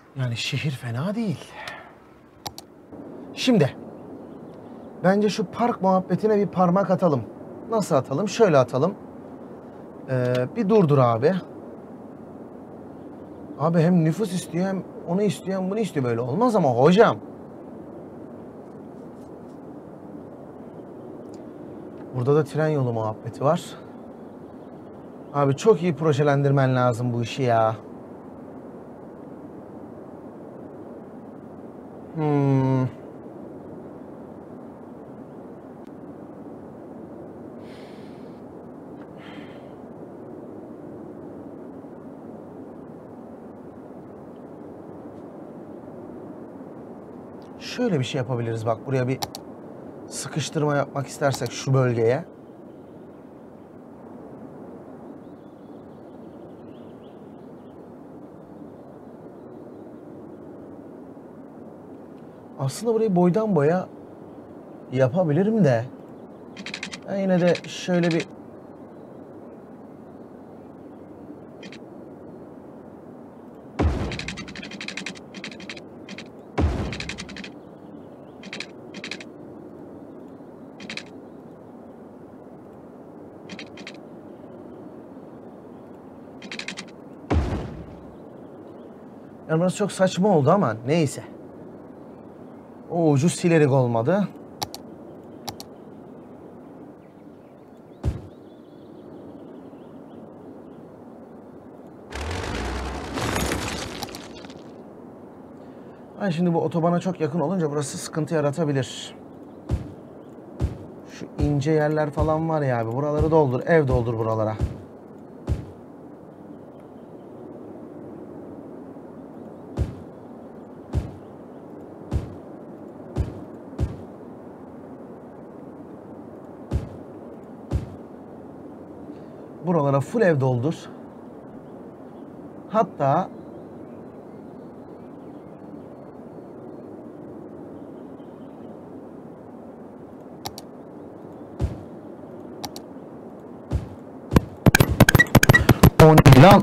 Yani şehir fena değil. Şimdi bence şu park muhabbetine bir parmak atalım. Nasıl atalım? Şöyle atalım. Bir durdur abi. Abi hem nüfus istiyor hem onu istiyor hem bunu istiyor. Böyle olmaz ama hocam. Burada da tren yolu muhabbeti var. Abi çok iyi projelendirmen lazım bu işi ya. Şöyle bir şey yapabiliriz bak, buraya bir sıkıştırma yapmak istersek şu bölgeye. Aslında burayı boydan boya yapabilirim de. Ben yine de şöyle bir yani burası çok saçma oldu ama neyse. O ucu silerek olmadı. Ben şimdi bu otobana çok yakın olunca burası sıkıntı yaratabilir. Şu ince yerler falan var ya abi, buraları doldur, ev doldur buralara. Buralara full ev doldur. Hatta lan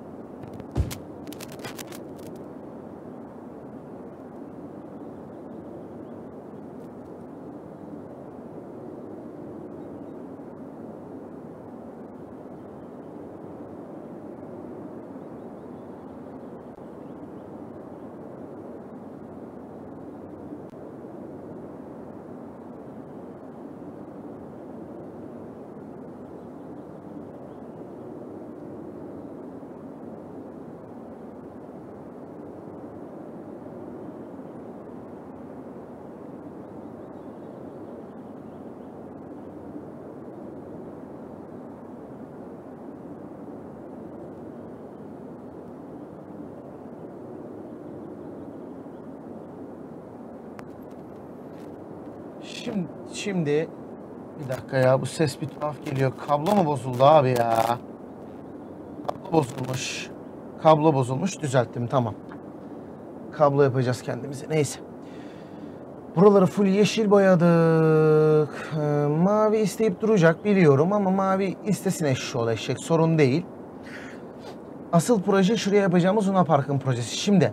şimdi bir dakika ya, bu ses bir tuhaf geliyor. Kablo mu bozuldu abi ya? Kablo bozulmuş. Kablo bozulmuş. Düzelttim, tamam. Kablo yapacağız kendimize. Neyse. Buraları full yeşil boyadık. Mavi isteyip duracak biliyorum ama mavi istesin eşşoğlu eşek. Sorun değil. Asıl proje şuraya yapacağımız Luna Park'ın projesi. Şimdi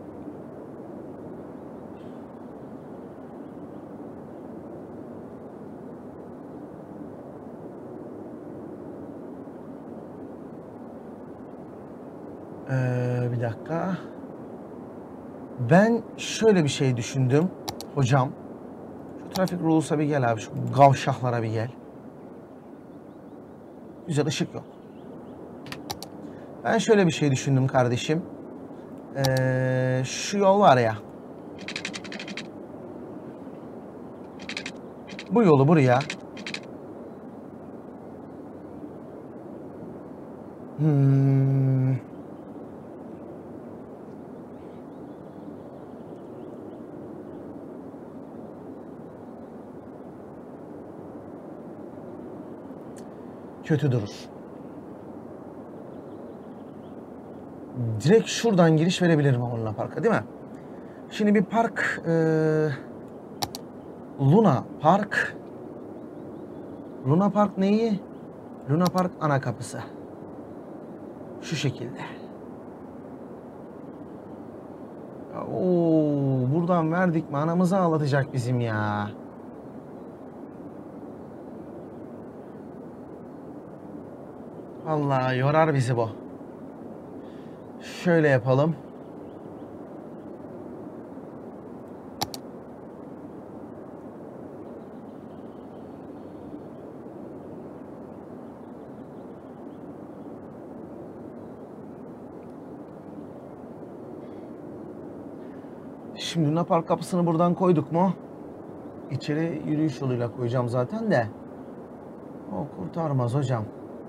bir dakika. Ben şöyle bir şey düşündüm hocam. Şu trafik rules'a bir gel abi. Şu gavşaklara bir gel. Güzel, ışık yok. Ben şöyle bir şey düşündüm kardeşim. Şu yol var ya. Bu yolu buraya. Kötü durur. Direkt şuradan giriş verebilirim Luna Park'a, değil mi? Şimdi bir park, Luna Park. Luna Park neyi? Luna Park ana kapısı. Şu şekilde. Oo, buradan verdik mi anamızı ağlatacak bizim ya. Vallahi yorar bizi bu. Şöyle yapalım. Şimdi Luna Park kapısını buradan koyduk mu? İçeri yürüyüş yoluyla koyacağım zaten de. O kurtarmaz hocam.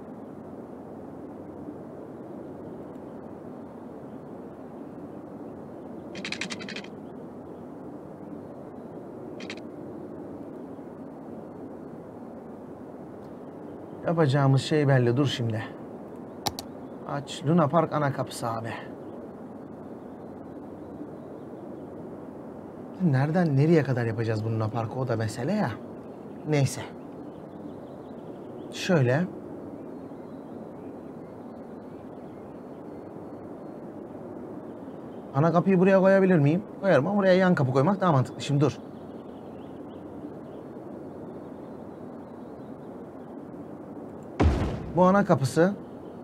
Yapacağımız şey belli. Dur şimdi. Aç Luna Park ana kapısı abi. Nereden nereye kadar yapacağız bu Luna Park'ı, o da mesele ya. Neyse. Şöyle. Ana kapıyı buraya koyabilir miyim? Koyarım ama buraya yan kapı koymak daha mantıklı. Şimdi dur. Bu ana kapısı.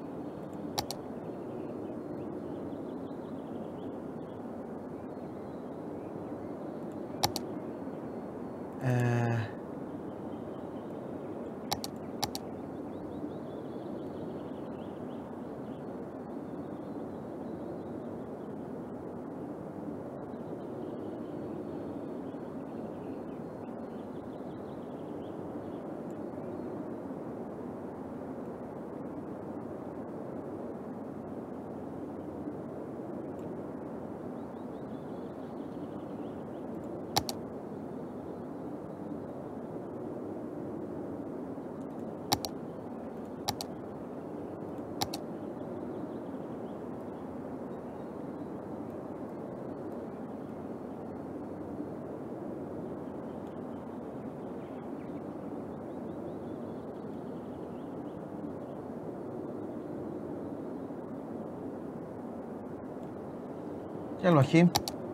Gel bakayım.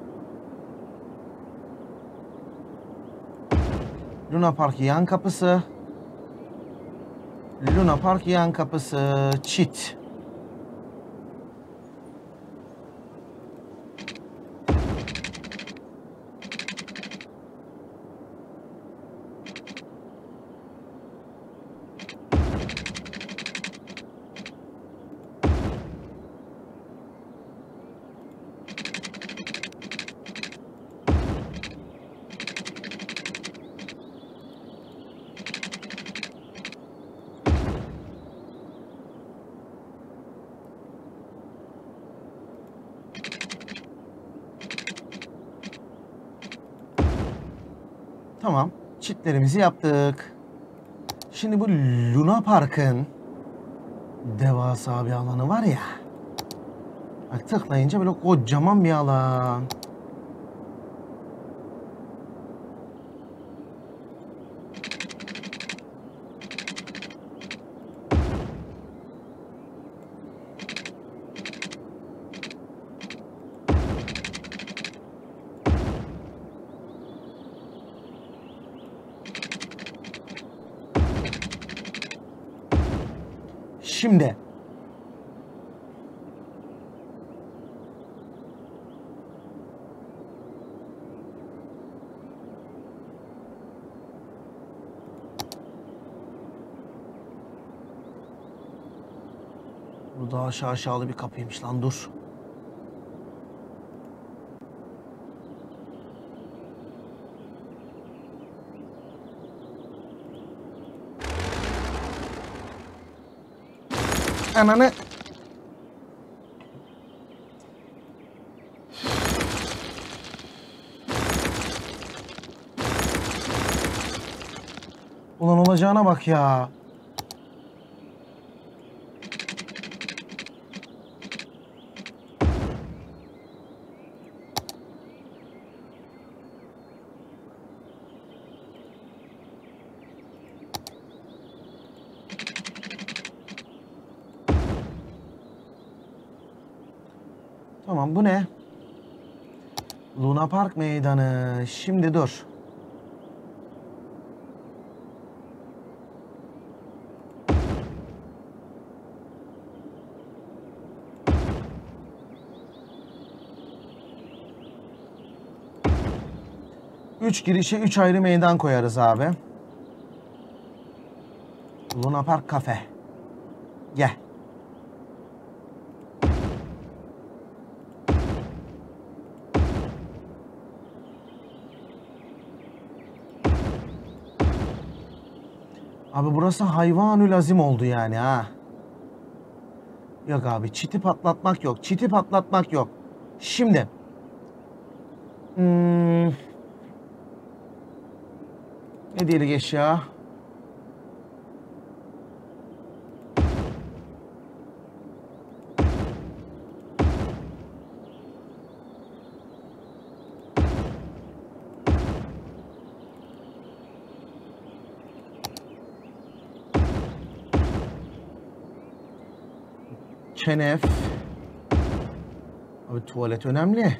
Luna Park yan kapısı. Luna Park yan kapısı. Çit. Tamam. Çitlerimizi yaptık. Şimdi bu Luna Park'ın devasa bir alanı var ya. Bak, tıklayınca böyle kocaman bir alan. Şimdi bu daha aşağılı bir kapıymış lan, dur. Ananı. Ulan olacağına bak ya. Tamam, bu ne? Luna Park meydanı. Şimdi dur. Üç girişe 3 ayrı meydan koyarız abi. Luna Park kafe. Gel. Abi burası hayvanül azim oldu yani ha. Yok abi, çiti patlatmak yok. Çiti patlatmak yok. Şimdi. Ne diyelim eşya? Kenef. Abi tuvalet önemli.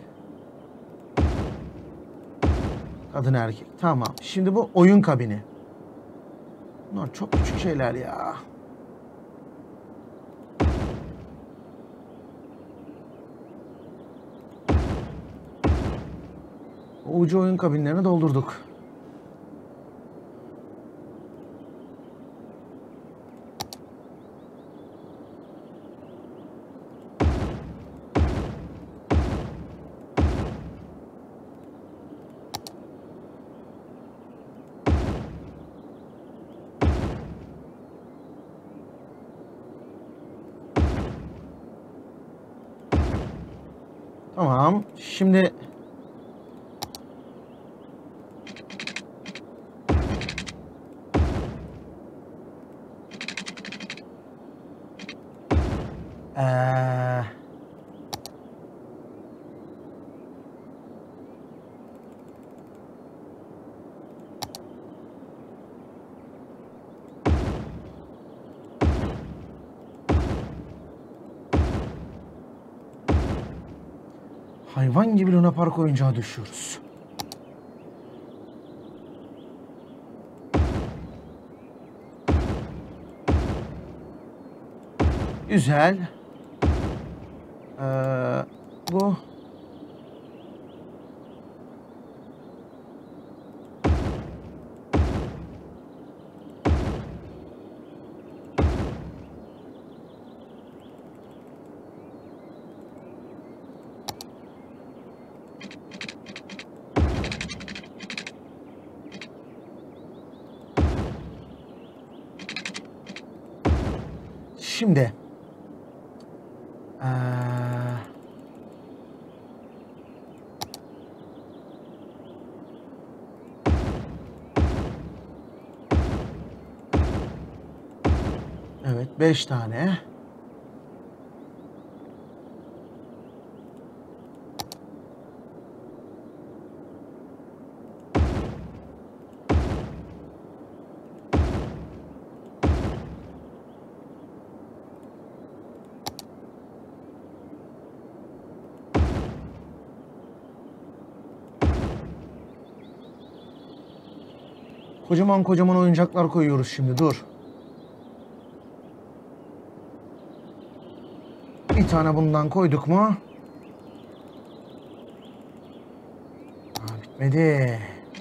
Kadın erkek. Tamam. Şimdi bu oyun kabini. Bunlar çok küçük şeyler ya. Ucu oyun kabinlerini doldurduk. Tamam. Şimdi hayvan gibi Luna Park oyuncağı düşüyoruz. Güzel. Bu şimdi evet, 5 tane. Kocaman kocaman oyuncaklar koyuyoruz şimdi. Dur. Bir tane bundan koyduk mu? Bitmedi.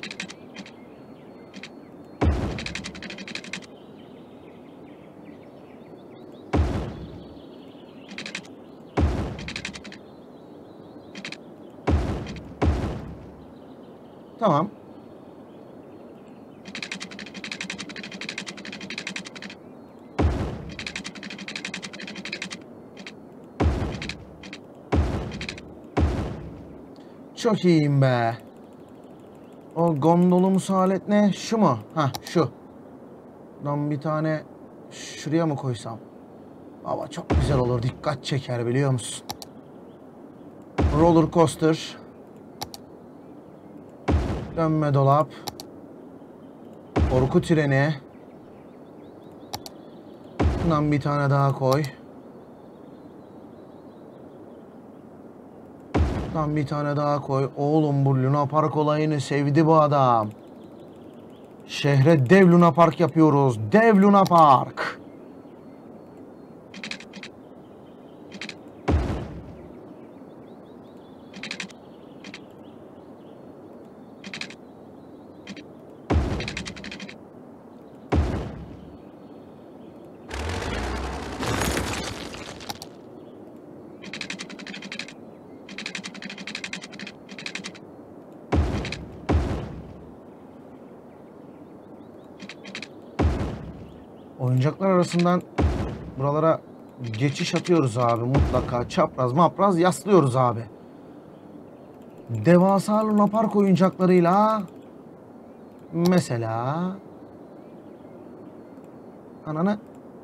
Tamam. Çok iyiyim be. O gondolumuz alet ne? Şu mu? Ha, şu. Buradan bir tane şuraya mı koysam? Baba çok güzel olur. Dikkat çeker biliyor musun? Roller coaster. Dönme dolap. Korku treni. Bundan bir tane daha koy. Park'tan bir tane daha koy. Oğlum bu Luna Park olayını sevdi bu adam. Şehre dev Luna Park yapıyoruz. Dev Luna Park. Oyuncaklar arasından buralara geçiş atıyoruz abi mutlaka. Çapraz mapraz yaslıyoruz abi. Devasa Luna Park oyuncaklarıyla mesela ananı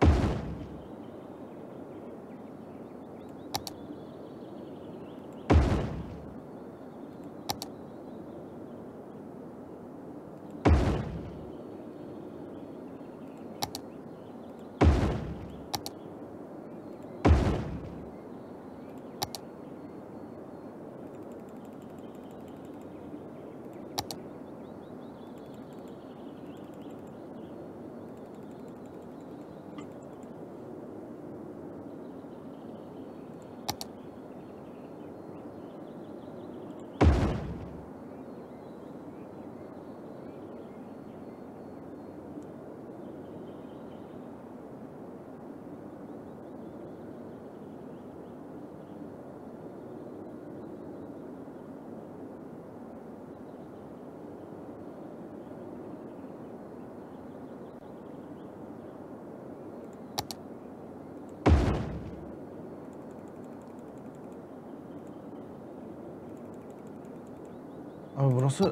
abi burası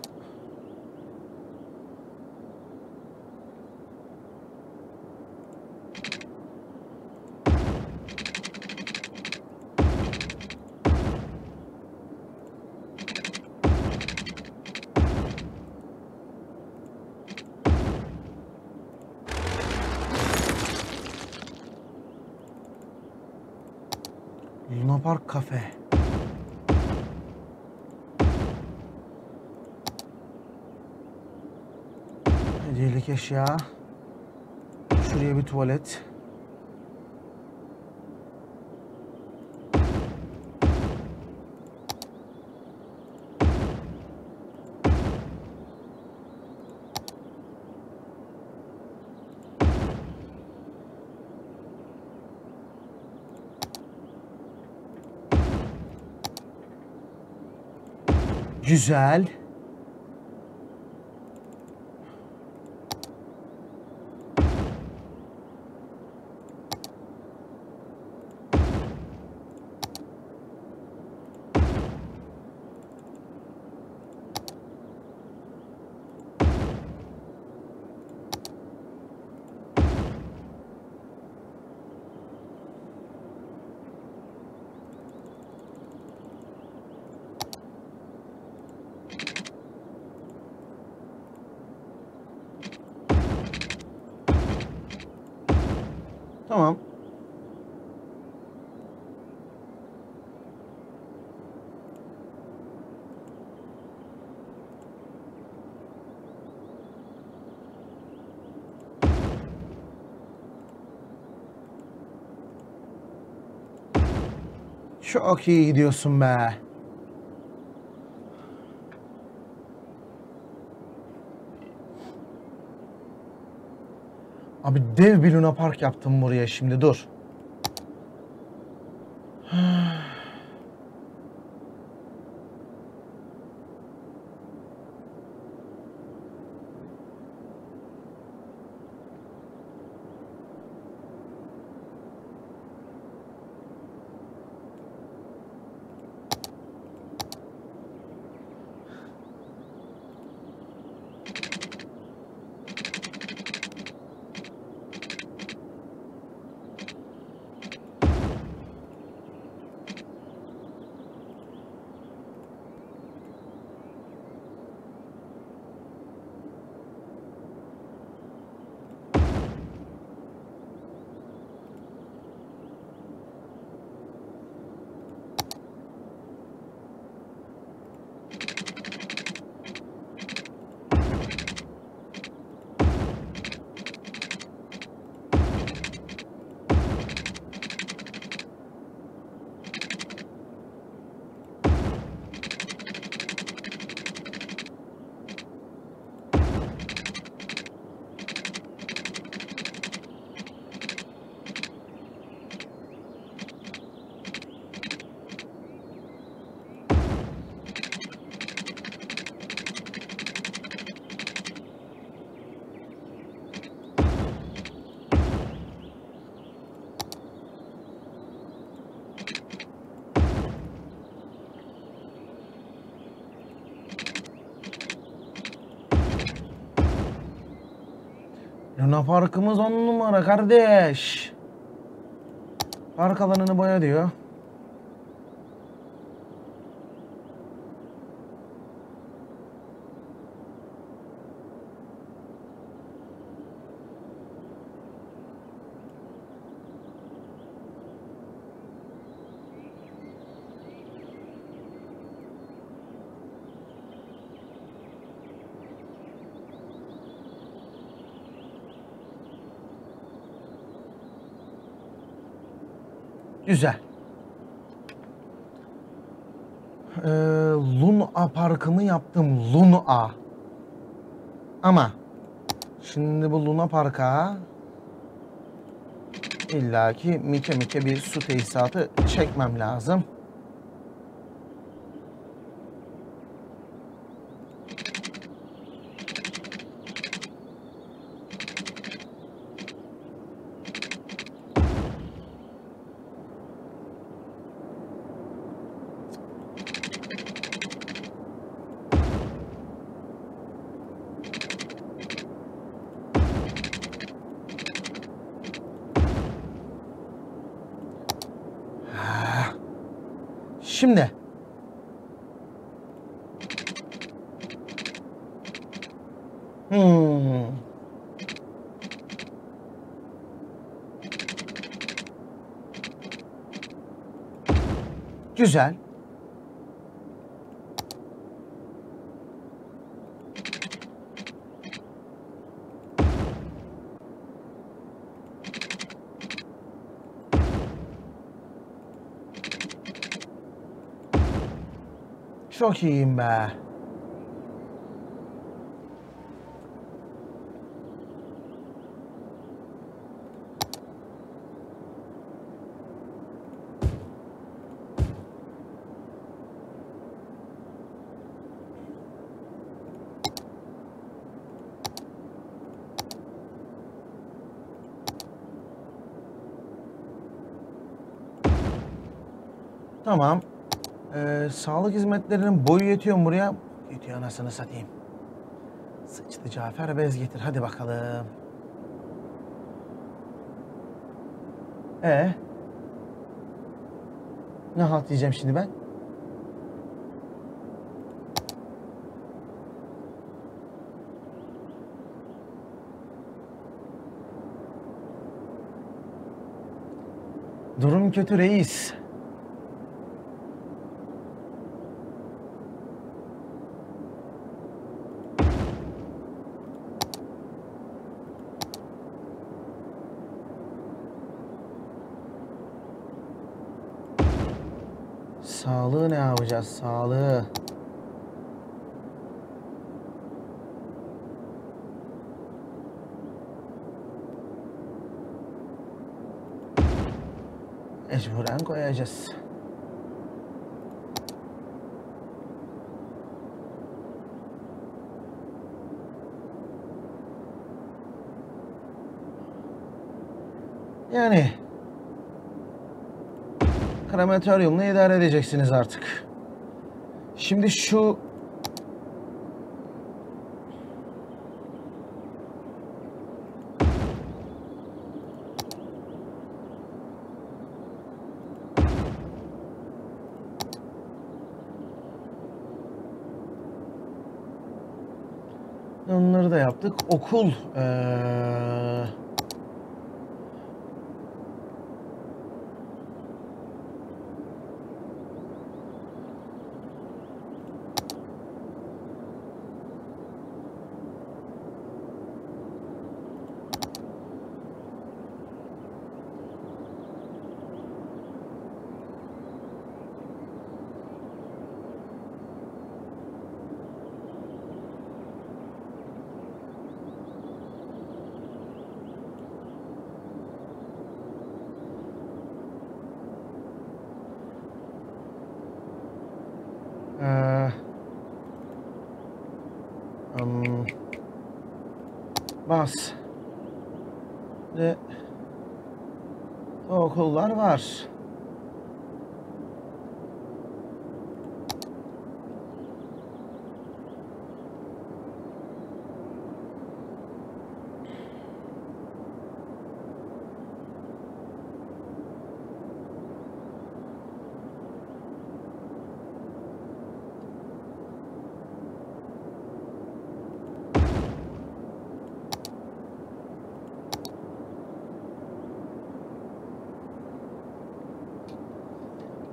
Luna Park kafe. Hediyelik eşya. Şuraya bir tuvalet. Güzel. Tamam. Çok iyi gidiyorsun be. Abi dev bir Luna Park yaptım buraya şimdi dur. Luna Park'ımız 10 numara kardeş. Park alanını boya diyor. Güzel. Luna Park'ımı yaptım. Luna. Ama şimdi bu Luna Park'a illaki mike bir su tesisatı çekmem lazım. Şimdi güzel. Çok iyiyim be. Tamam. Sağlık hizmetlerinin boyu yetiyor mu buraya? Yetiyor anasını satayım. Sıçtı Cafer, bez getir. Hadi bakalım. Ne halt diyeceğim şimdi ben? Durum kötü reis. Sağlığı ne yapacağız? Sağlığı. Mecburen koyacağız. Yani krematoryumla idare edeceksiniz artık. Şimdi şu onları da yaptık. Okul bas ve okullar var.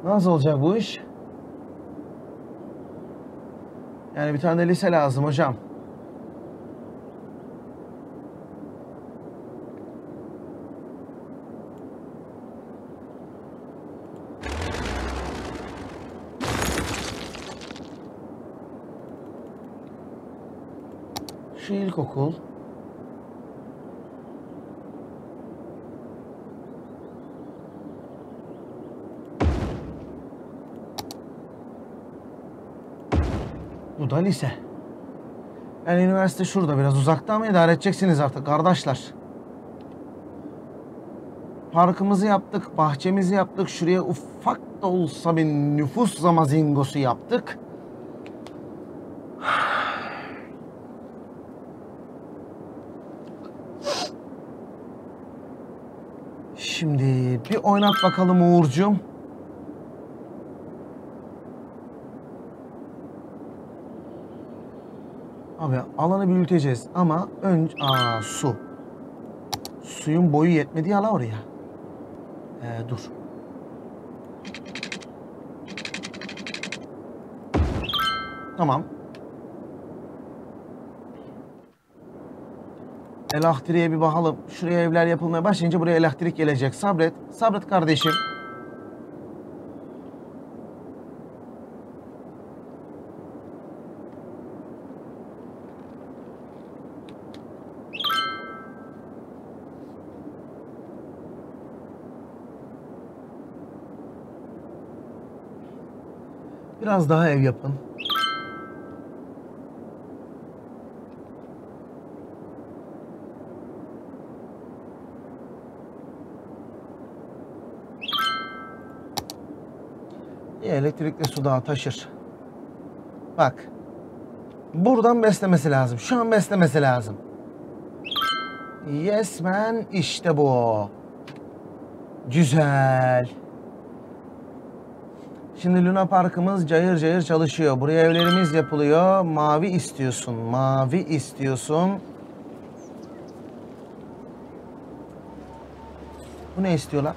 Nasıl olacak bu iş? Yani bir tane de lise lazım hocam. Şu ilkokul. Bu da lise. Yani üniversite şurada biraz uzakta ama idare edeceksiniz artık kardeşler. Parkımızı yaptık, bahçemizi yaptık. Şuraya ufak da olsa bir nüfus zamazingosu yaptık. Şimdi bir oynat bakalım Uğurcuğum. Abi alanı büyüteceğiz ama önce su. Suyun boyu yetmedi ya la oraya. Dur. Tamam. Elektriğe bir bakalım. Şuraya evler yapılmaya başlayınca buraya elektrik gelecek. Sabret. Sabret kardeşim. Biraz daha ev yapın. Elektrikli su daha taşır. Bak. Buradan beslemesi lazım. Şu an beslemesi lazım. Yes man, işte bu. Güzel. Şimdi Luna Park'ımız cayır cayır çalışıyor. Buraya evlerimiz yapılıyor. Mavi istiyorsun. Mavi istiyorsun. Bu ne istiyorlar?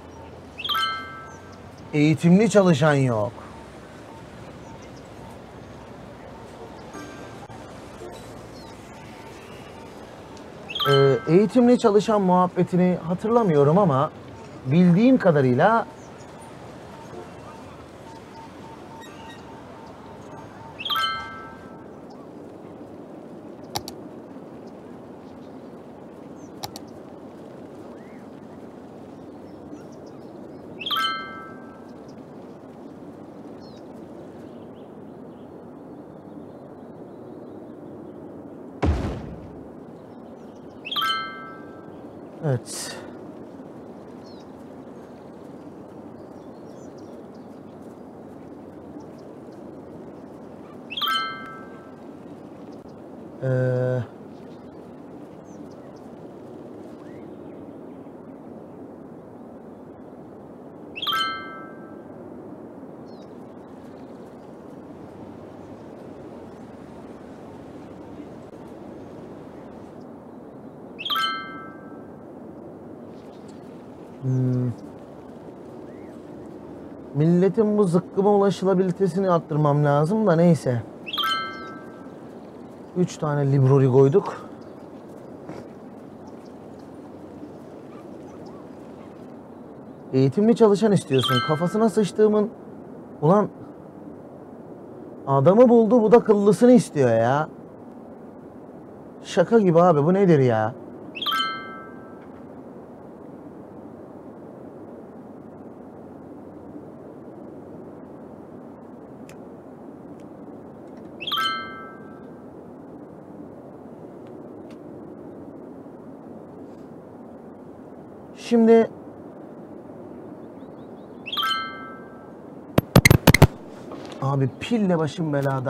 Eğitimli çalışan yok. Eğitimli çalışan muhabbetini hatırlamıyorum ama bildiğim kadarıyla evet. Ee, Milletin bu zıkkıma ulaşılabilitesini arttırmam lazım da neyse. 3 tane librori koyduk. Eğitimli çalışan istiyorsun. Kafasına sıçtığımın... Ulan... Adamı buldu, bu da kıllısını istiyor ya. Şaka gibi abi, bu nedir ya? Şimdi... Abi pille başım belada.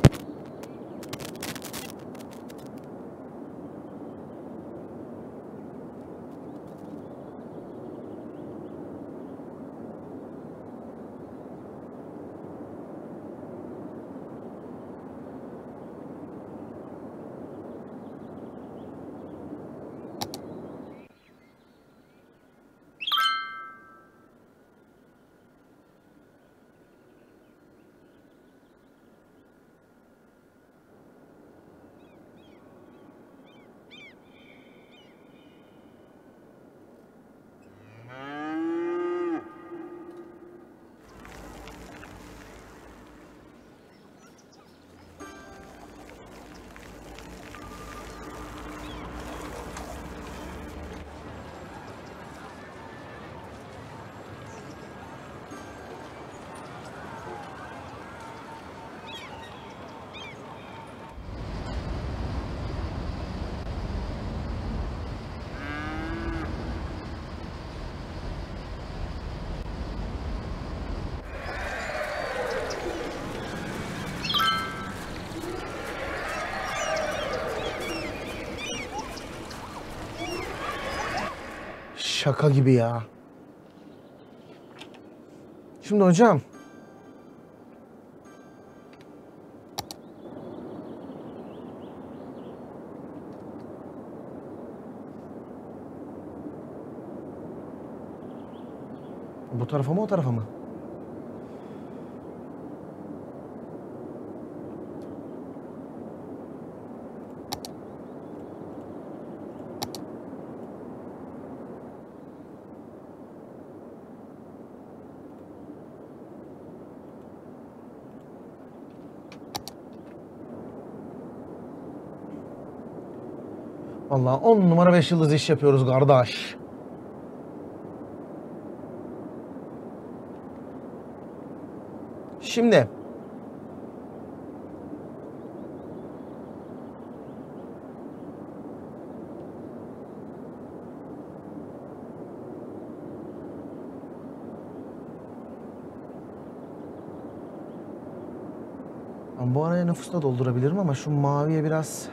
Şaka gibi ya. Şimdi hocam. Bu tarafa mı o tarafa mı? Vallahi 10 numara 5 yıldız iş yapıyoruz kardeş. Şimdi ben bu araya nüfus da doldurabilirim ama şu maviye biraz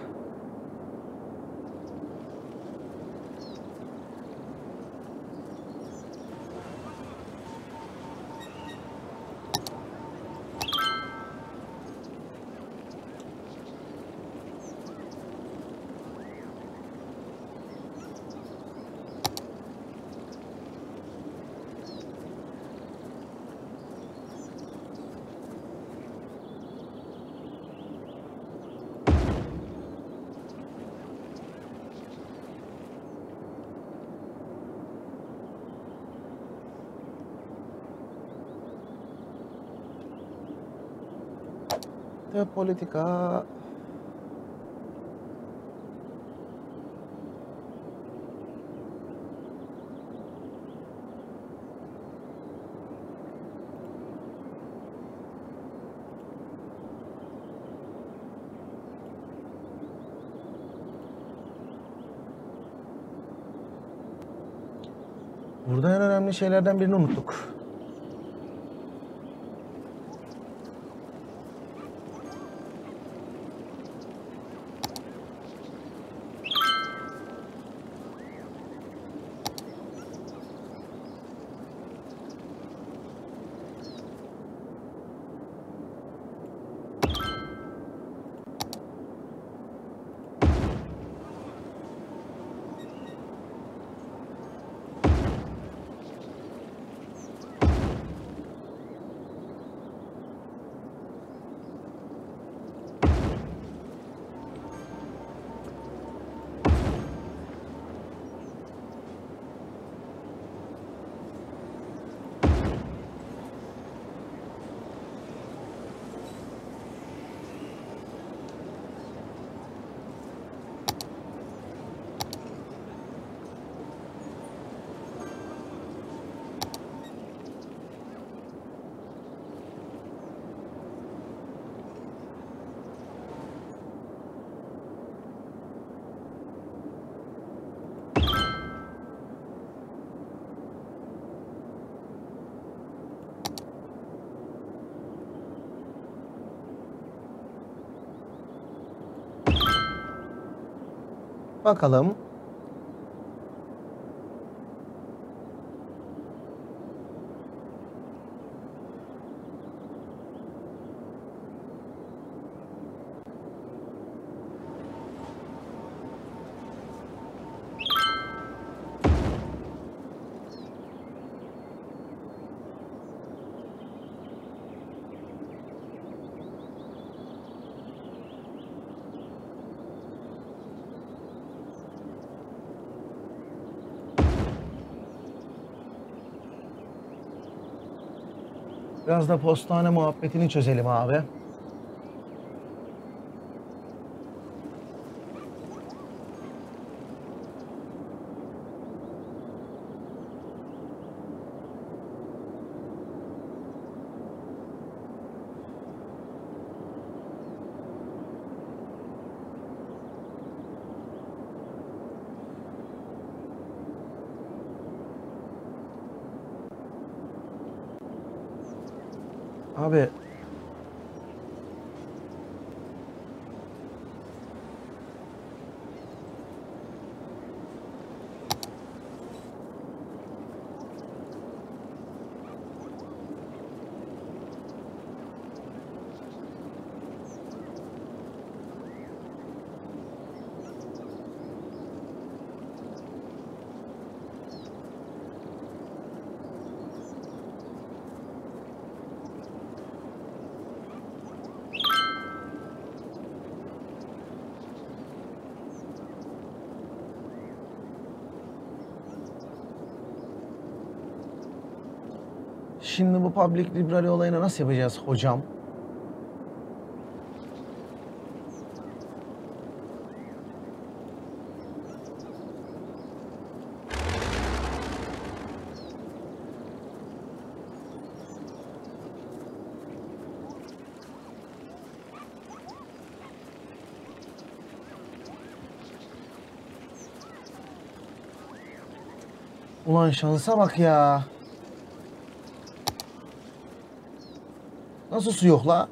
de politika. Burada en önemli şeylerden birini unuttuk. Bakalım. Biraz da postane muhabbetini çözelim abi. Abi şimdi bu public library olayını nasıl yapacağız hocam? Ulan şansa bak ya. Nasıl su yok la?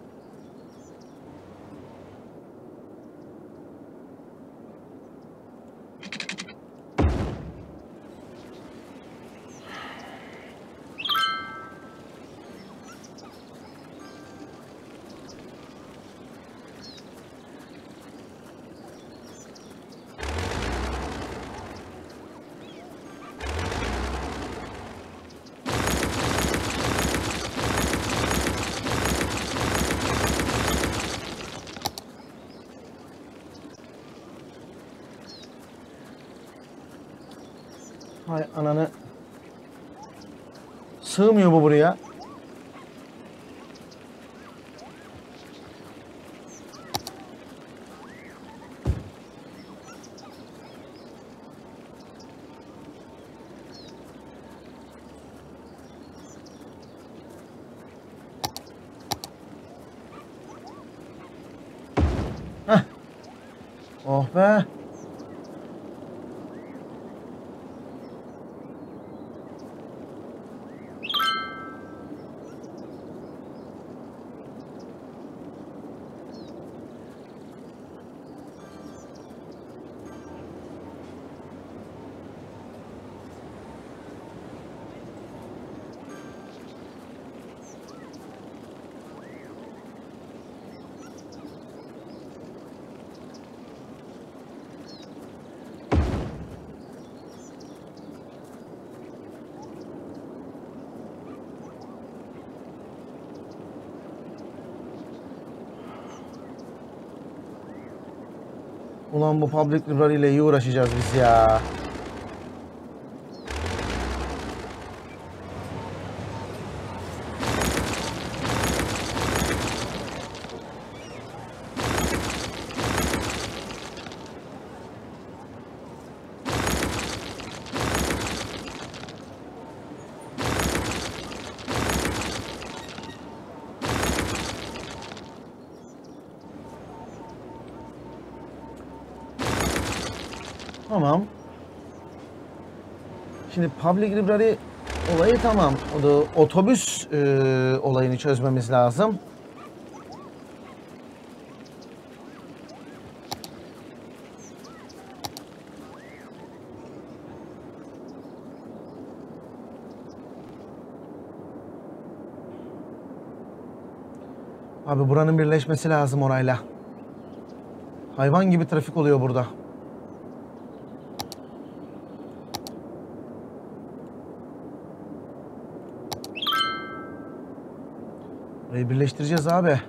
Hay ananı. Sığmıyor bu buraya. Heh. Oh be. Ulan bu public library ile iyi uğraşacağız biz ya. Tamam. Şimdi public library olayı tamam. O da otobüs olayını çözmemiz lazım. Abi buranın birleşmesi lazım orayla. Hayvan gibi trafik oluyor burada. Burayı birleştireceğiz abi.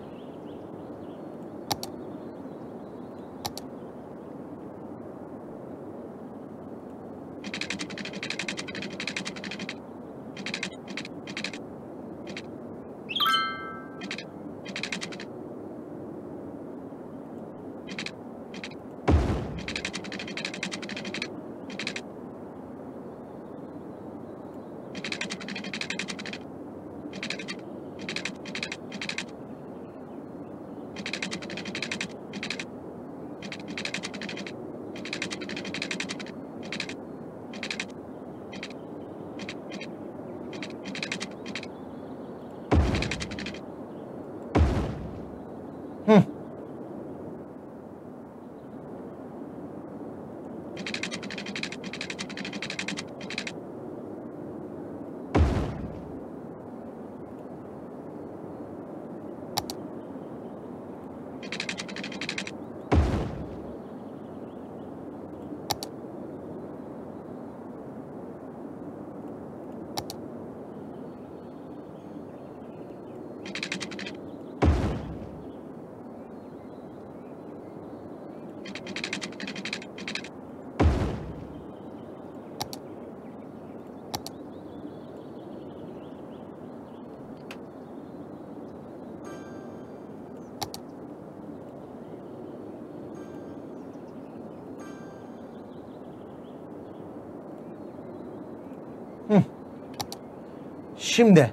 Şimdi.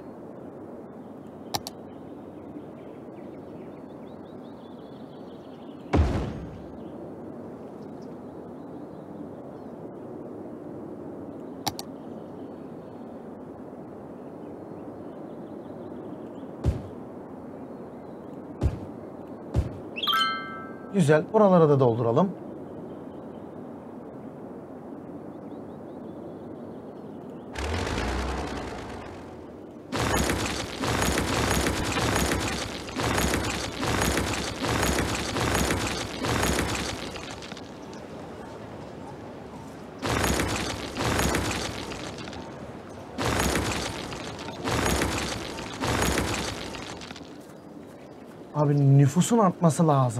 Güzel. Buralara da dolduralım. Abi nüfusun artması lazım.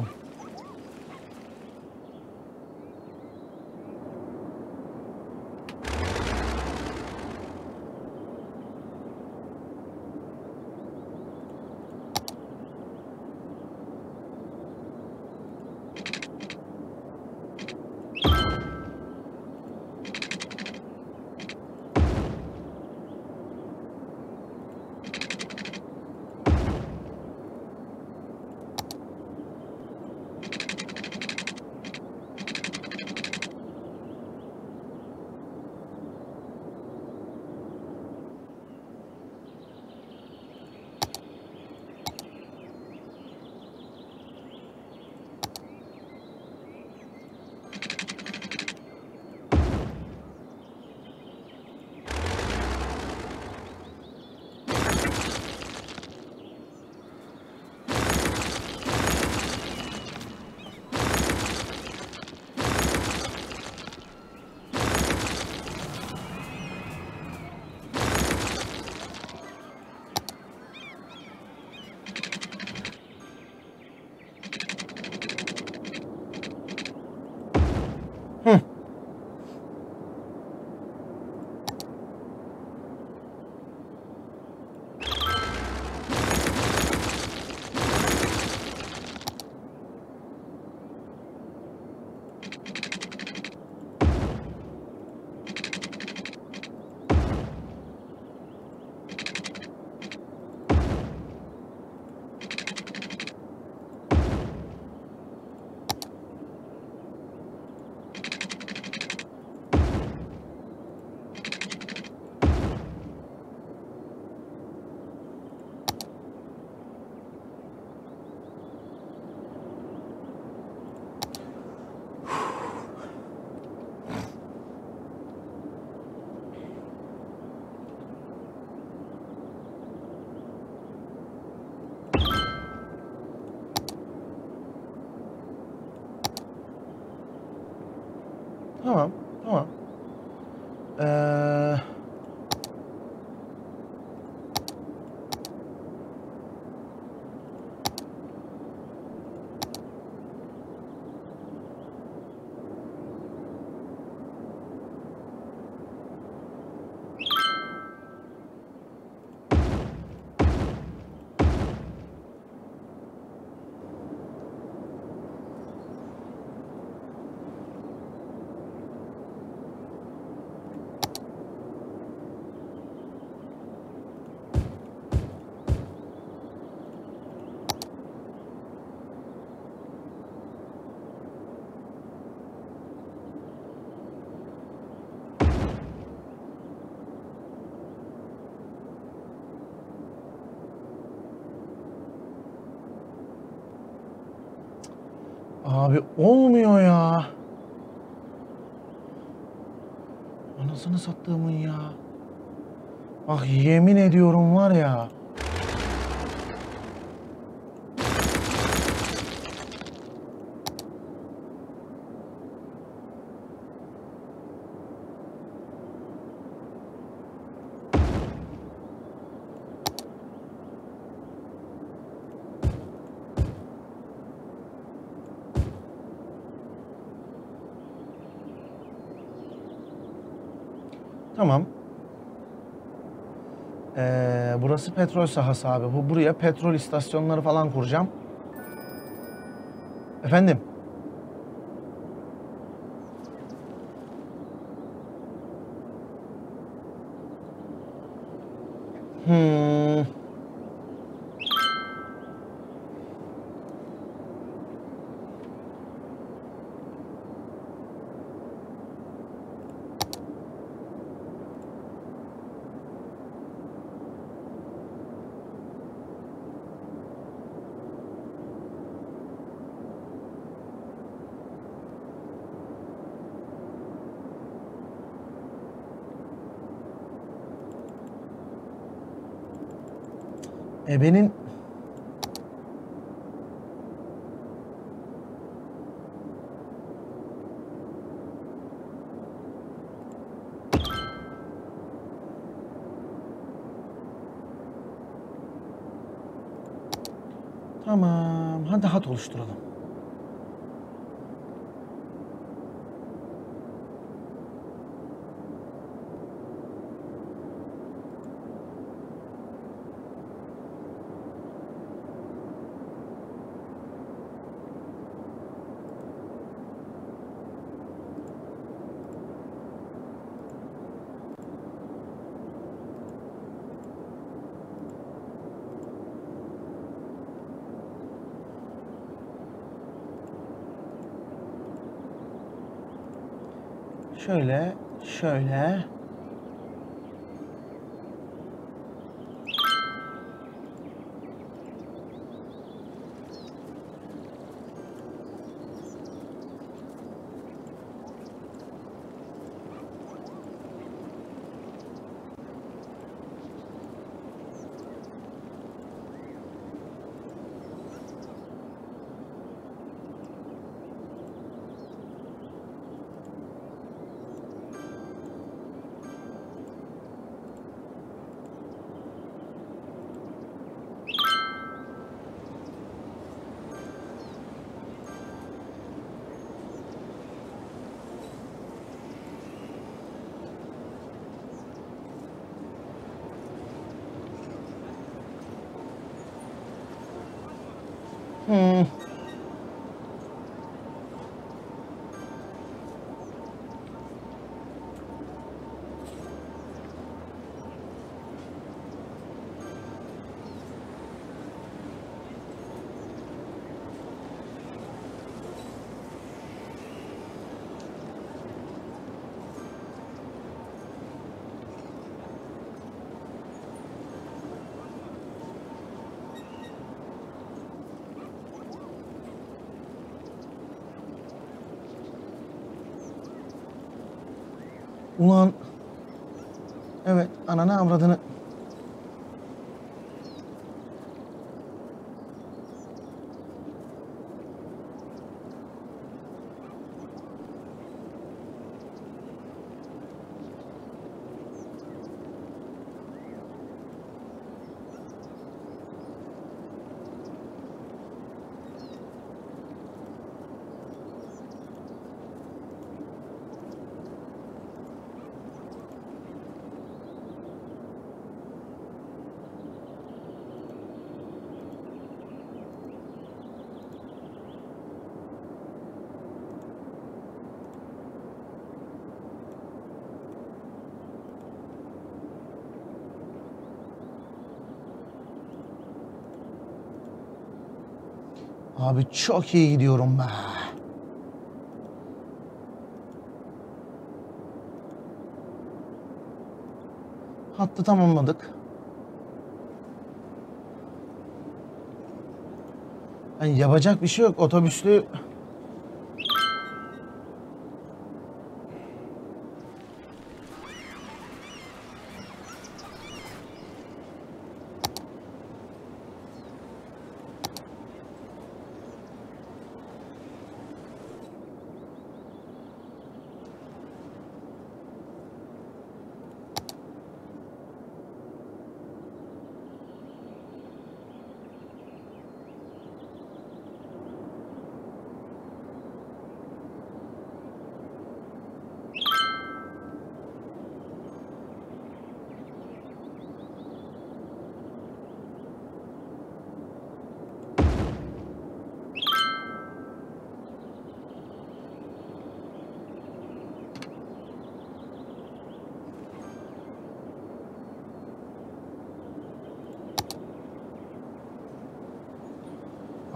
Hı. Tamam, tamam. Ee, Abi olmuyor ya. Anasını sattığımın ya. Bak yemin ediyorum var ya. Tamam. Burası petrol sahası abi. Buraya petrol istasyonları falan kuracağım. Efendim? Hmm. Benim tamam. Hadi hat oluşturalım. Şöyle, şöyle. Hmm. Ulan. Evet, ananı avradını. Abi çok iyi gidiyorum be. Hattı tamamladık. Yani yapacak bir şey yok. Otobüslü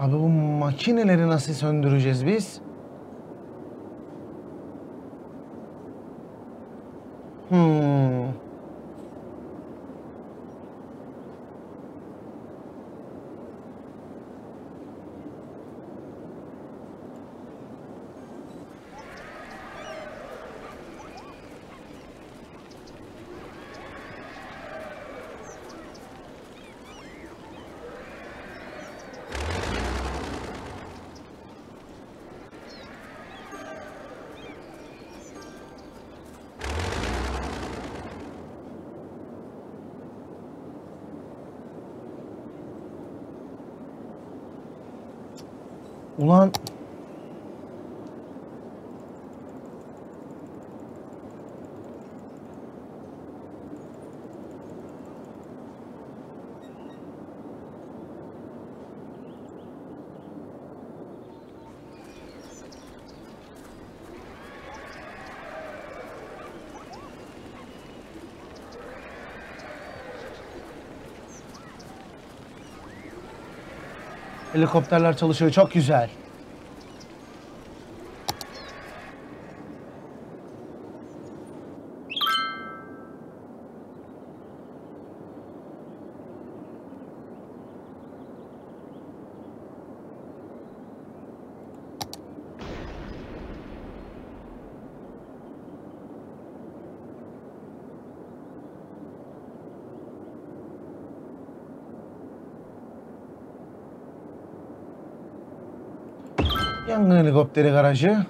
Abi bu makineleri nasıl söndüreceğiz biz? Hmm. Ulan helikopterler çalışıyor, çok güzel. Yangın helikopteri garajı.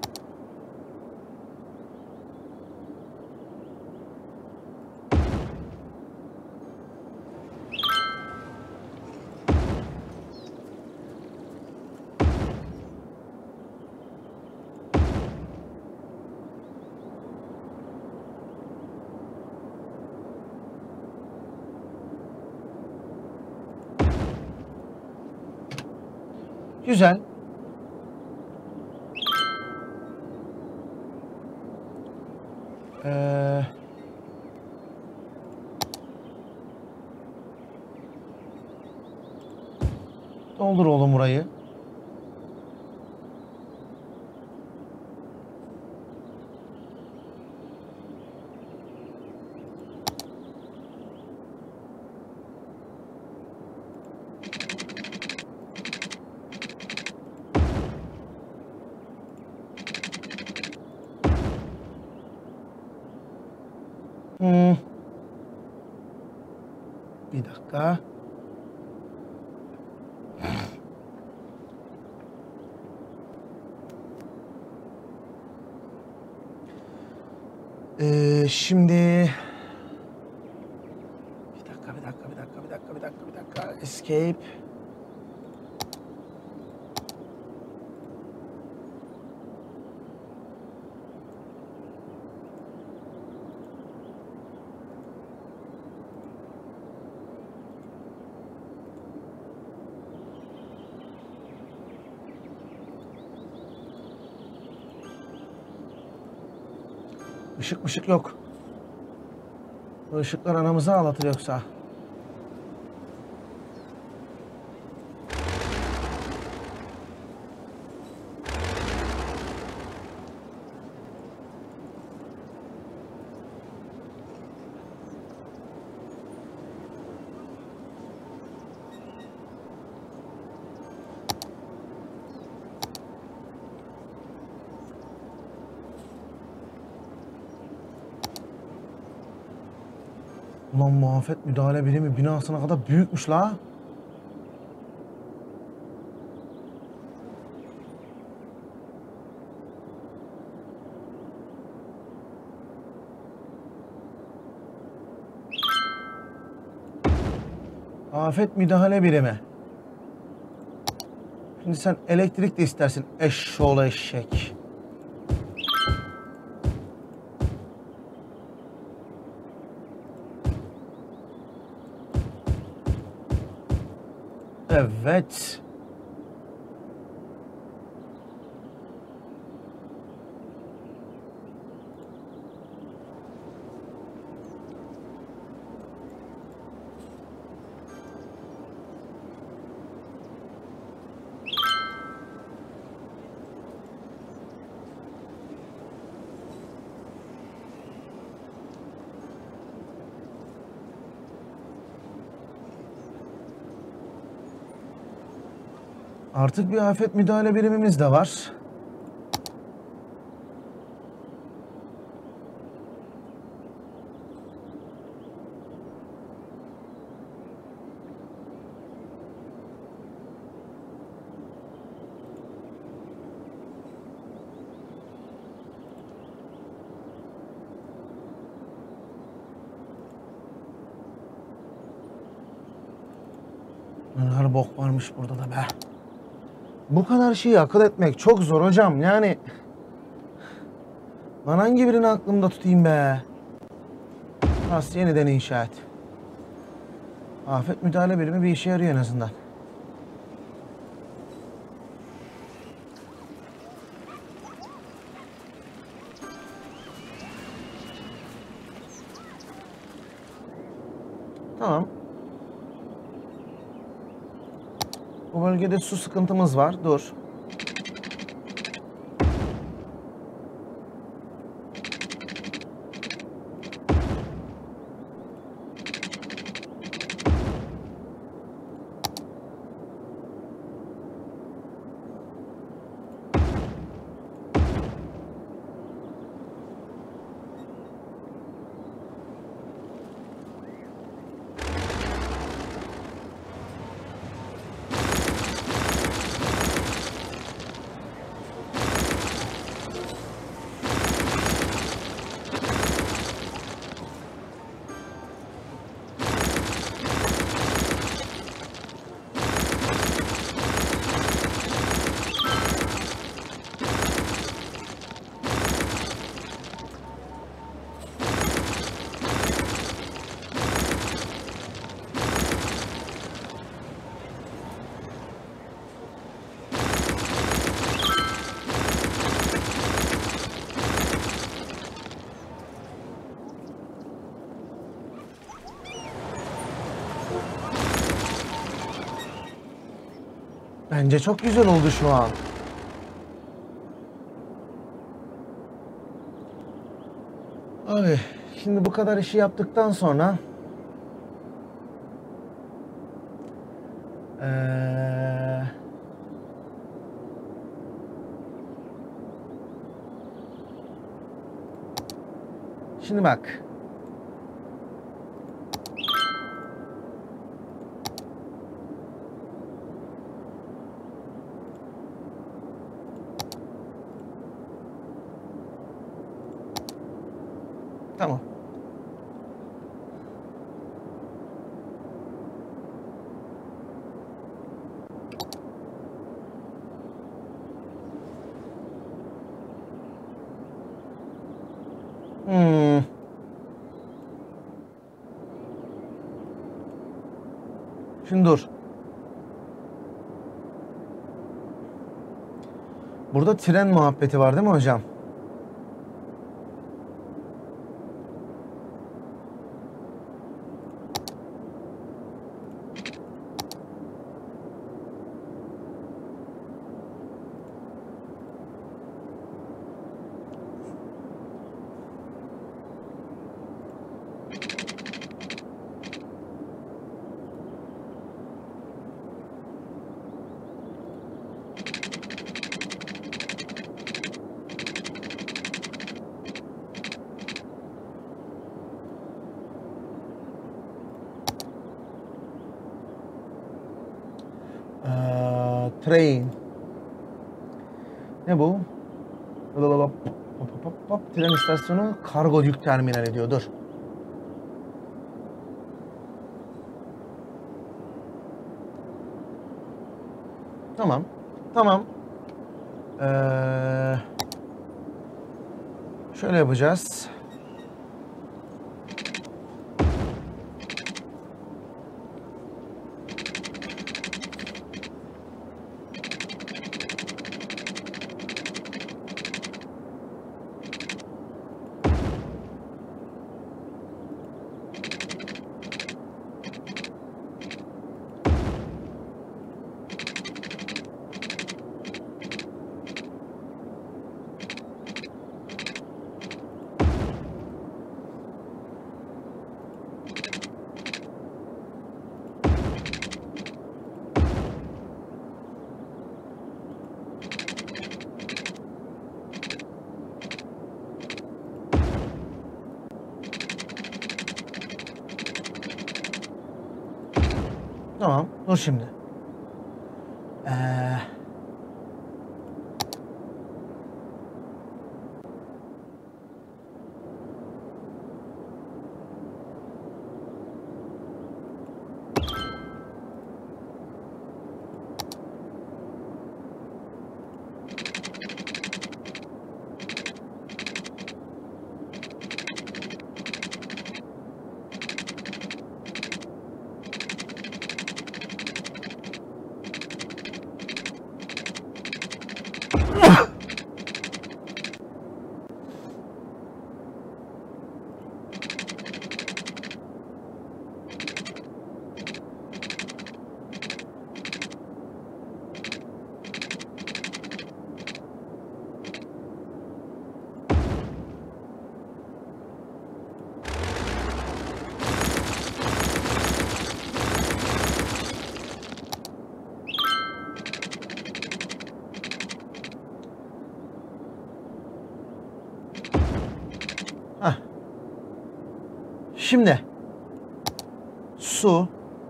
Güzel. Ee, Doldur oğlum burayı. Hmm. Bir dakika. Şimdi bir dakika. Escape. Işık yok. Bu ışıklar anamızı ağlatır yoksa. Ulan muafet müdahale birimi binasına kadar büyükmüş la. Afet müdahale birimi. Şimdi sen elektrik de istersin, eşşoğlu eşek. Evet. Artık bir afet müdahale birimimiz de var. Her bok varmış burada da be. Bu kadar şeyi akıl etmek çok zor hocam. Yani ben hangi birini aklımda tutayım be? Has yeniden inşa et. Afet müdahale birimi bir işe yarıyor en azından. Tamam. Bu bölgede su sıkıntımız var. Dur. Bence çok güzel oldu şu an. Abi şimdi bu kadar işi yaptıktan sonra şimdi bak. Tamam. Şimdi dur. Burada tren muhabbeti var değil mi hocam? Train. Ne bu? Tren istasyonu kargo yük terminali diyor. Dur. Tamam. Tamam. Şöyle yapacağız. Dur şimdi. Ee, heh. Şimdi su,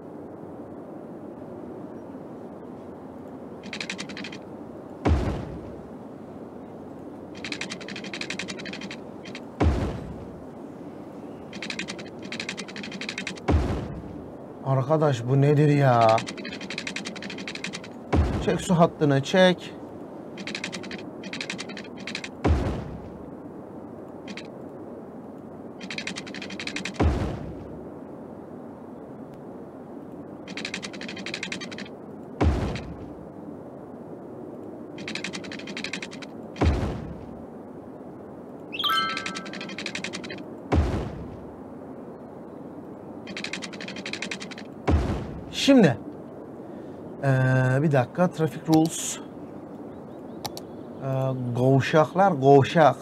arkadaş bu nedir ya? Çek su hattını, çek. Şimdi bir dakika, traffic rules. Kovşaklar, kovşak.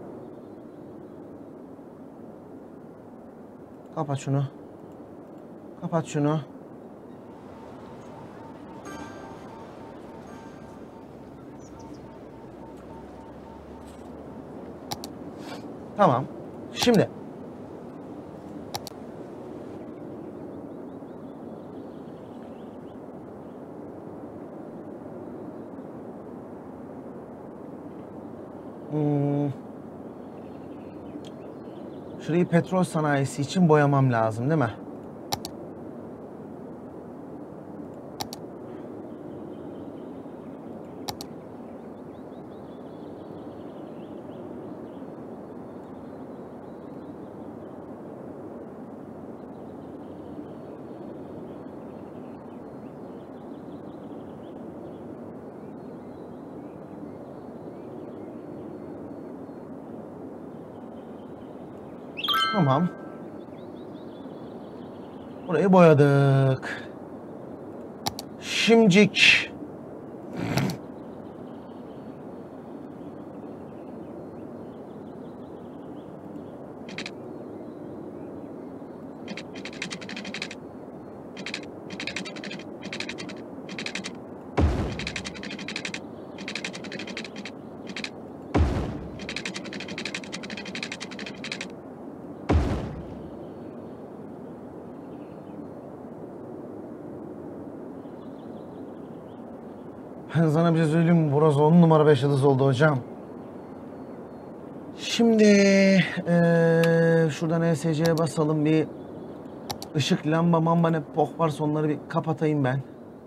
Kapat şunu. Kapat şunu. Tamam. Şimdi şurayı petrol sanayisi için boyamam lazım, değil mi? Tamam. Burayı boyadık. Şimdicik. Ben sana bir şey söyleyeyim mi? Burası 10 numara 5 yıldız oldu hocam. Şimdi şuradan ESC'ye basalım, bir ışık, lamba, mamba ne pok varsa onları bir kapatayım ben.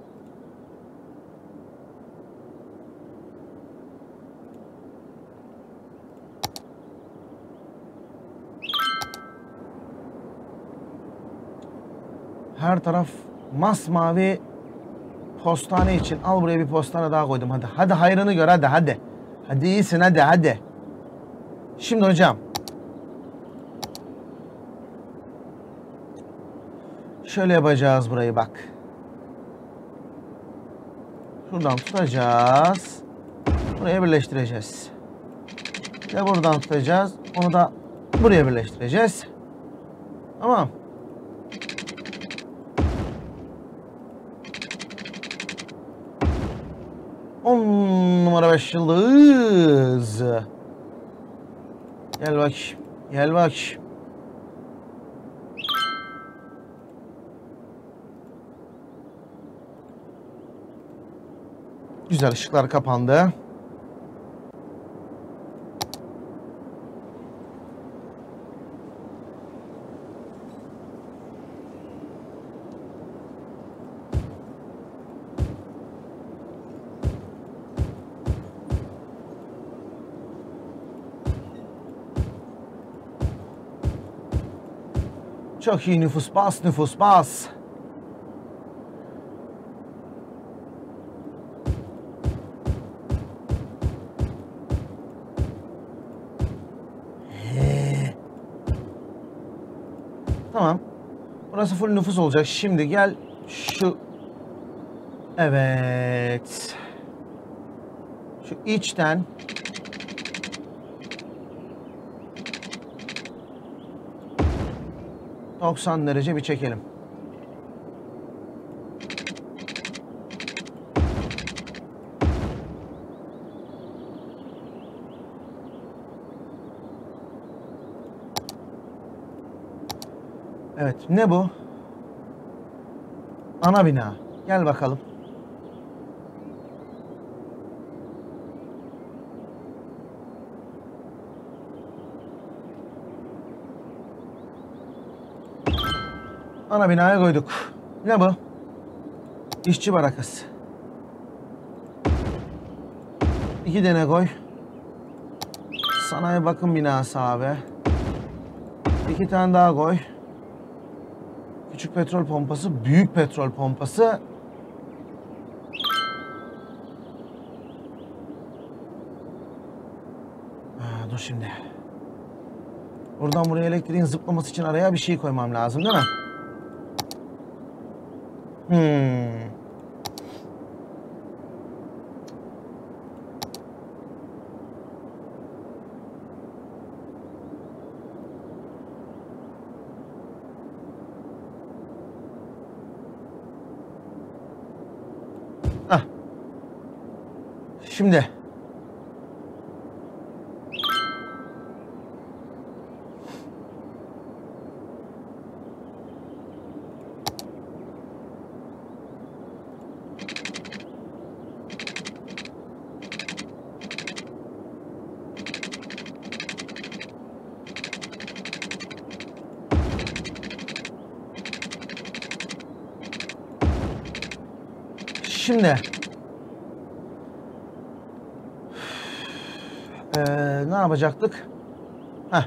Her taraf masmavi postane için. Al buraya bir postane daha koydum. Hadi. Hadi hayrını gör, hadi hadi. Hadi iyisin, hadi hadi. Şimdi hocam. Şöyle yapacağız burayı bak. Şuradan tutacağız. Buraya birleştireceğiz. Ve buradan tutacağız. Onu da buraya birleştireceğiz. Tamam. On numara 5 yıldız. Gel bak. Gel bak. Güzel, ışıklar kapandı. Çok iyi, nüfus bas, nüfus bas. Tamam. Burası full nüfus olacak. Şimdi gel şu... Evet. Şu içten... 90 derece bir çekelim. Evet, ne bu? Ana bina. Gel bakalım. Ana binaya koyduk. Ne bu? İşçi barakası. 2 tane koy. Sanayi bakım binası abi. 2 tane daha koy. Küçük petrol pompası, büyük petrol pompası. Dur şimdi. Buradan buraya elektriğin zıplaması için araya bir şey koymam lazım değil mi? Şimdi. Şimdi. Ne yapacaktık? Heh.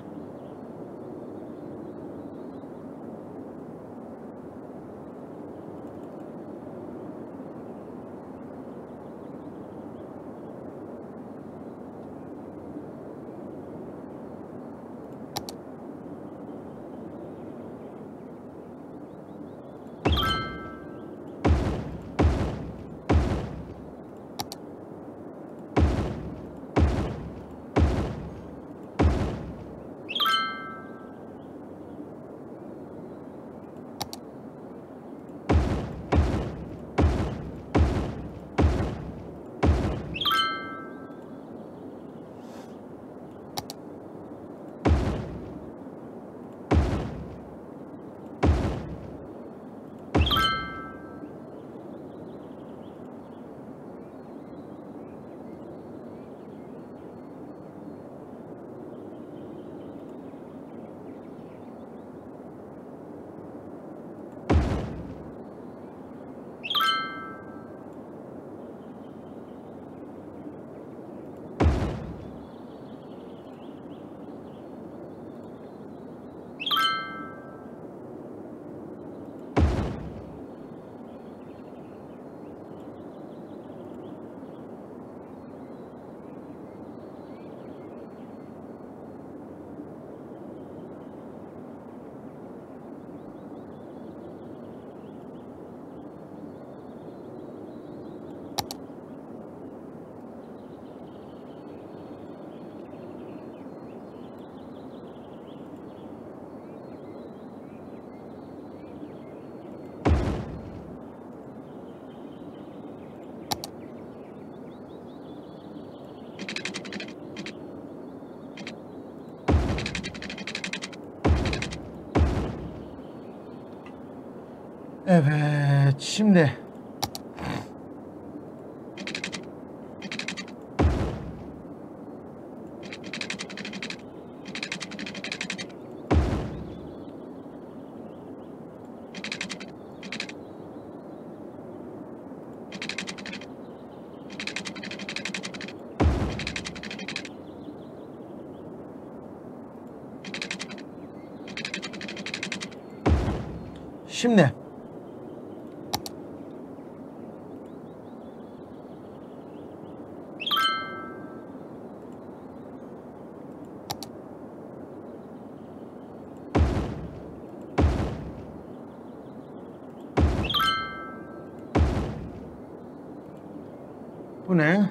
Evet, şimdi Şimdi bu ne?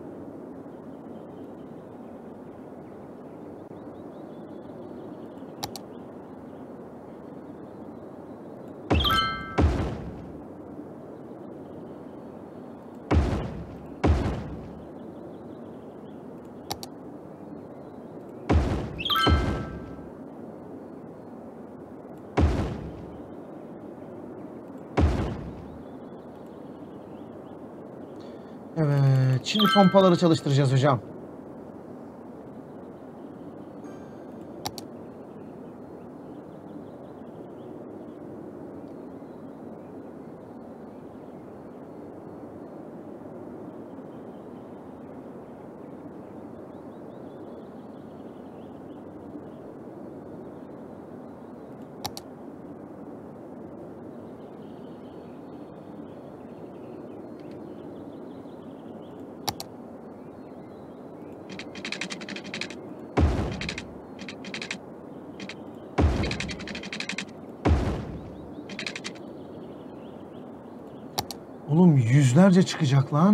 Evet, şimdi pompaları çalıştıracağız hocam. Oğlum yüzlerce çıkacak lan.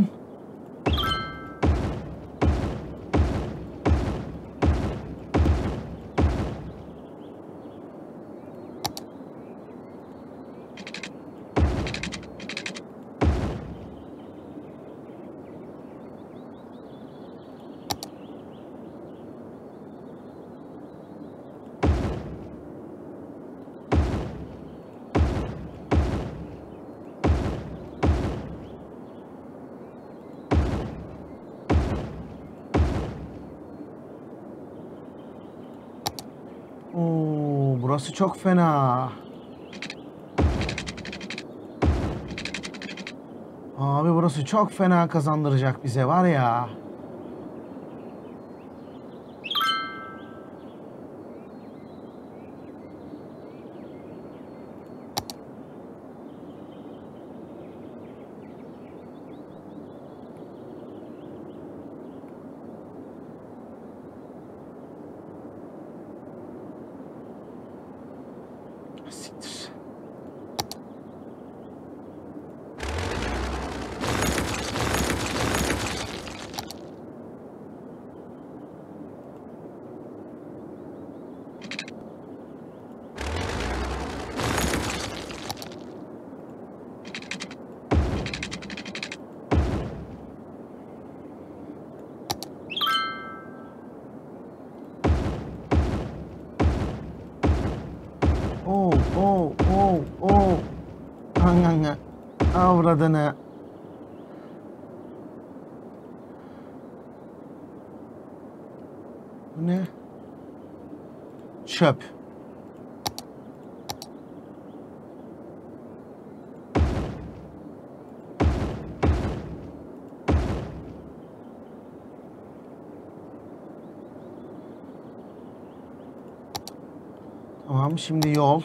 Oo, burası çok fena. Abi burası çok fena kazandıracak bize var ya. Siktir. Oo, oo, oo, oo. Hanganga. Avradını. Bu ne? Çöp. Tamam, şimdi yol.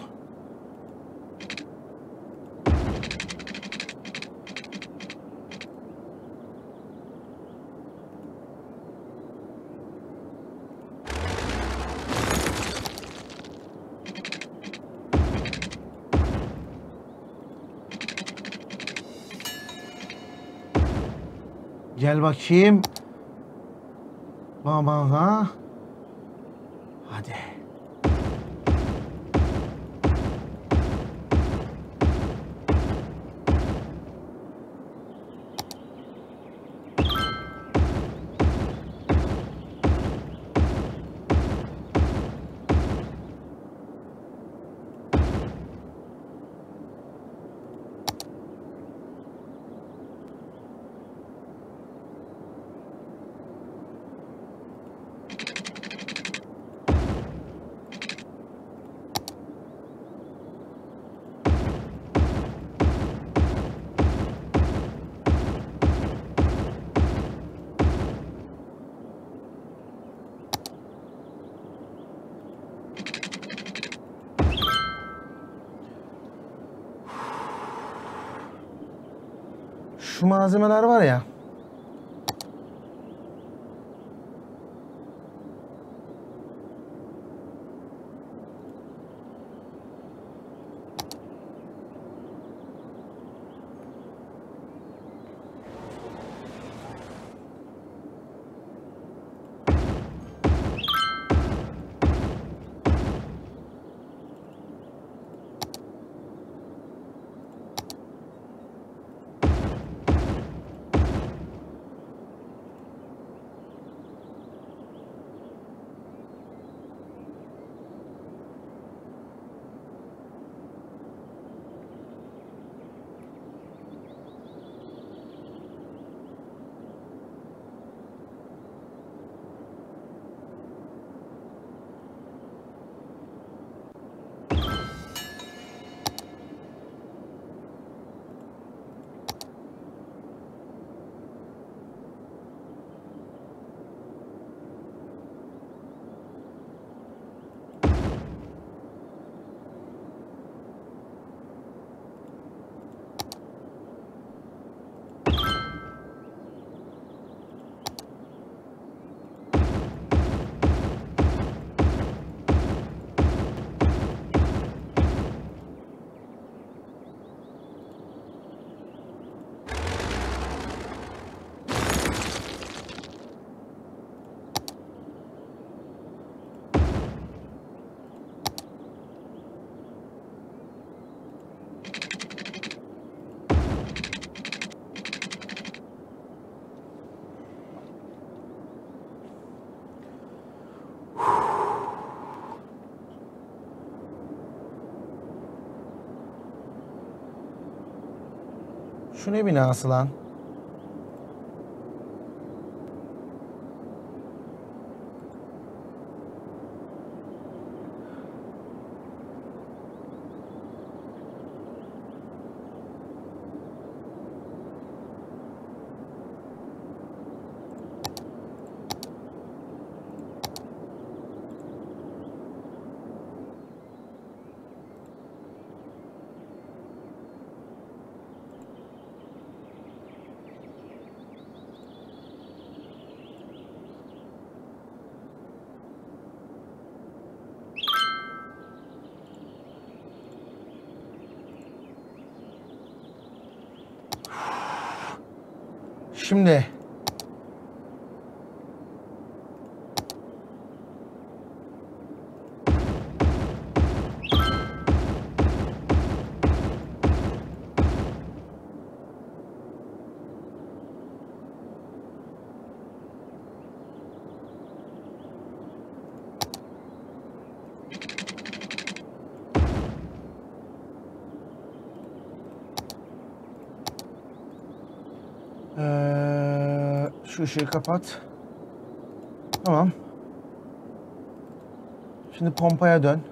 Gel bakayım. Baba. Hadi. Şu malzemeler var ya. Şu ne binası lan? Şimdi şu ışığı kapat. Tamam. Şimdi pompaya dön.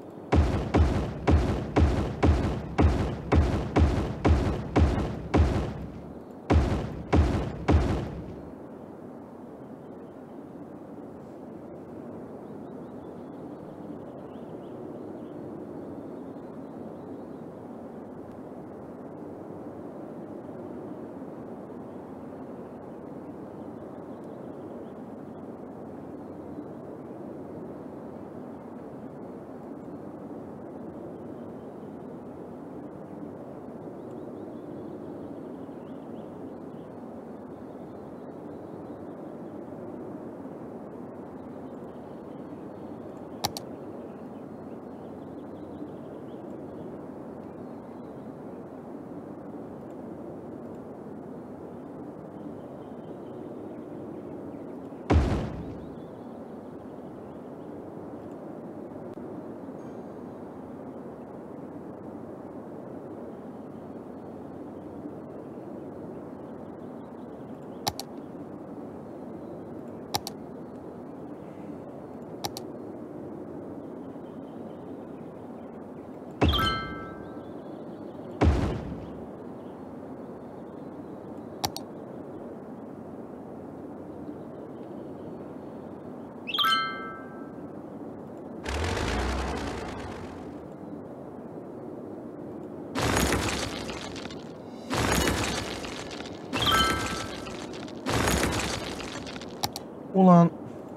Ulan.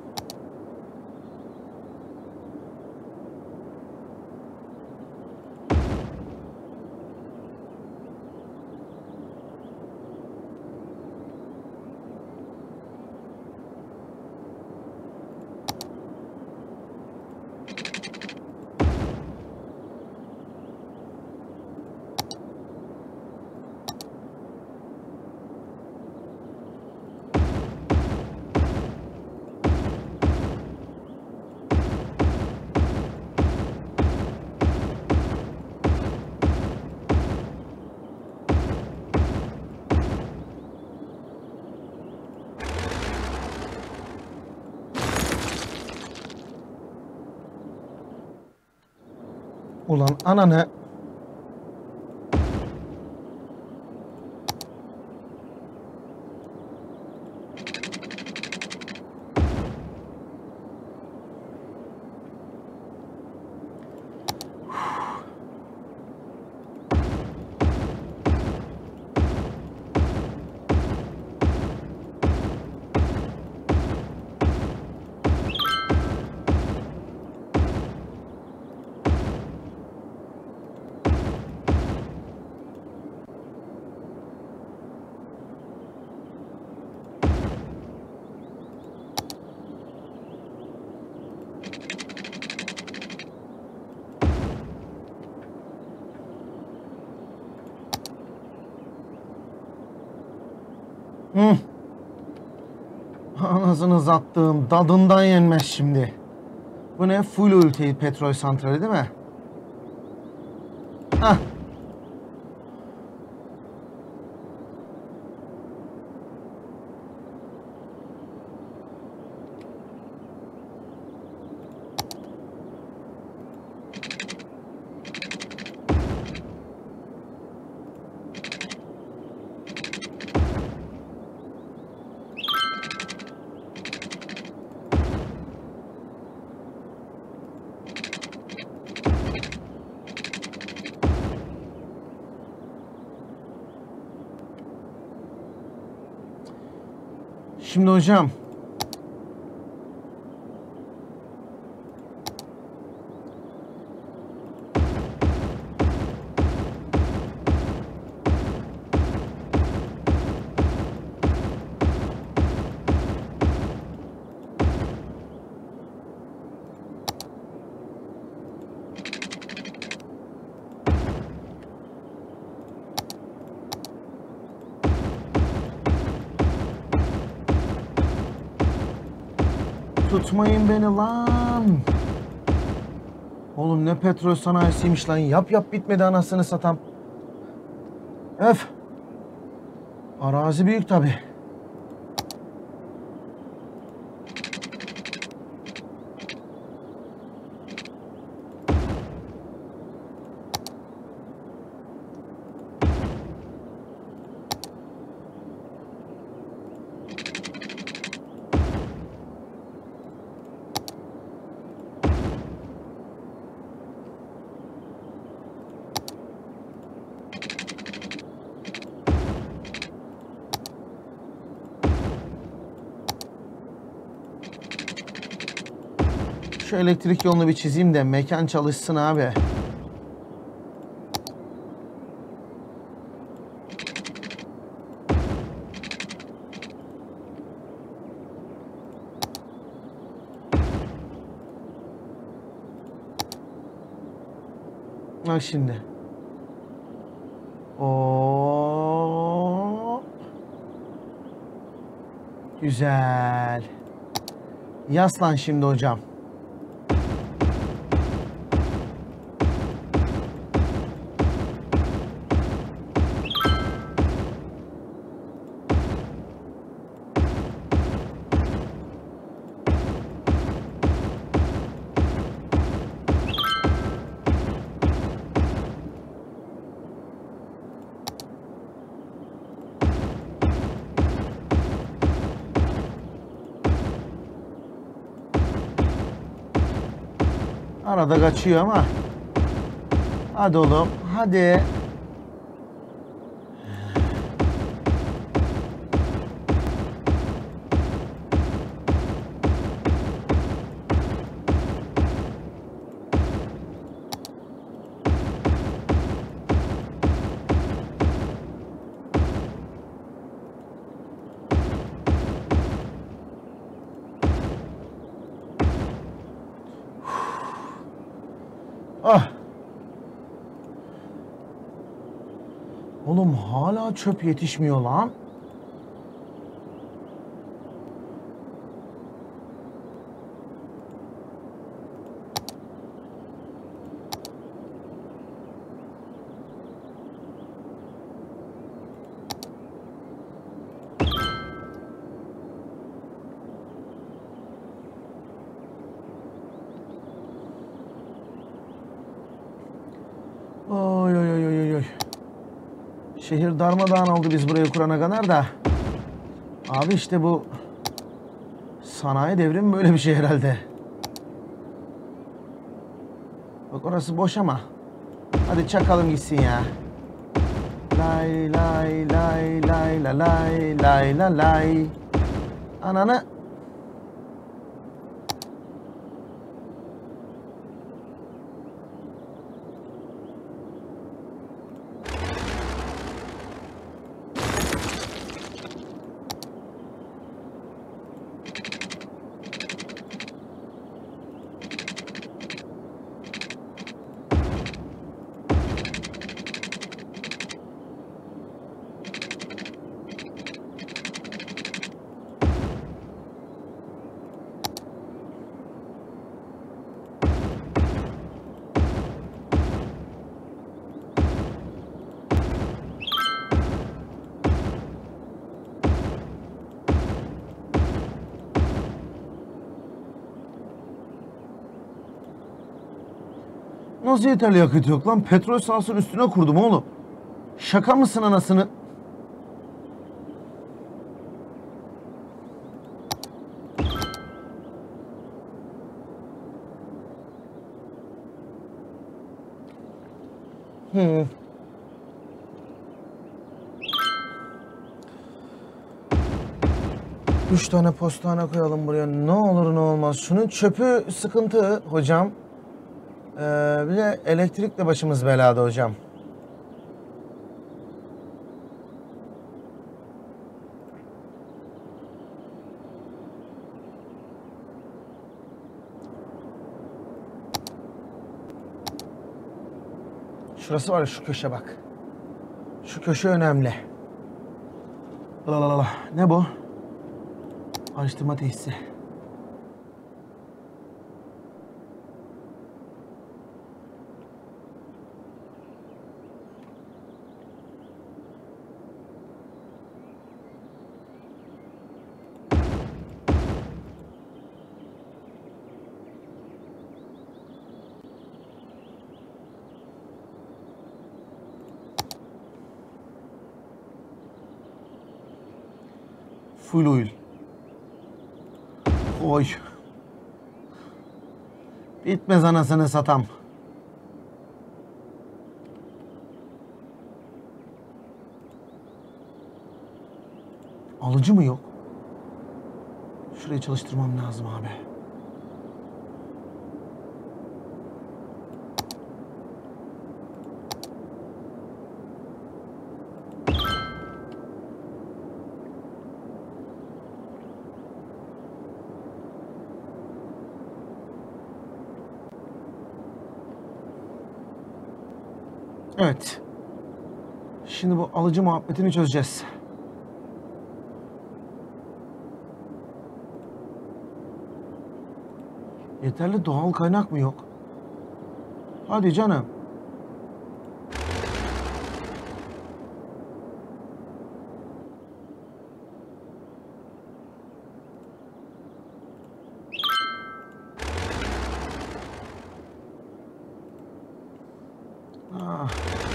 Ulan ananı. Hı. Anasını sattığım dadından yenmez şimdi. Bu ne? Full ulti petrol santrali değil mi? Hah. Şimdi hocam. Tutmayın beni lan. Oğlum ne petrol sanayisiymiş lan. Yap yap bitmedi anasını satam. Öf. Arazi büyük tabi. Şu elektrik yolunu bir çizeyim de mekan çalışsın abi. Bak şimdi. Oo. Güzel. Yaslan şimdi hocam. Arada kaçıyor ama. Hadi oğlum. Hadi. Ah. Oğlum hala çöp yetişmiyor lan. Oy oy oy oy oy. Şehir darmadağın oldu biz burayı kurana kadar da. Abi işte bu sanayi devrimi böyle bir şey herhalde. Bak orası boş ama. Hadi çakalım gitsin ya. Lay lay lay lay la lay lay la lay. Ananı. Nasıl yeterli yakıt yok lan? Petrol sahasının üstüne kurdum oğlum. Şaka mısın anasını? Hmm. Üç tane postane koyalım buraya. Ne olur ne olmaz. Şunun çöpü sıkıntı hocam. Bir de elektrikle başımız belada hocam. Şurası var ya, şu köşe bak. Şu köşe önemli. Lalalala. Ne bu? Araştırma tesisi. Full oil. Oy. Bitmez anasını satam. Alıcı mı yok? Şurayı çalıştırmam lazım abi. Evet. Şimdi bu alıcı muhabbetini çözeceğiz. Yeterli doğal kaynak mı yok? Hadi canım. Ah.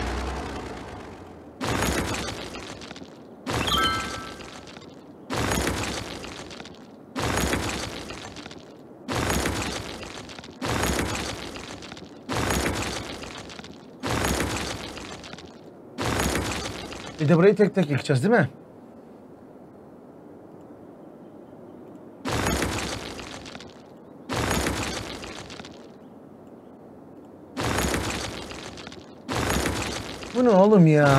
Bir de burayı tek tek yıkacağız değil mi? Bu ne oğlum ya?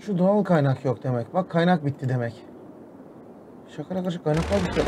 Şu doğal kaynak yok demek. Bak kaynak bitti demek. Şaka karışık kaynaklar bitiyor.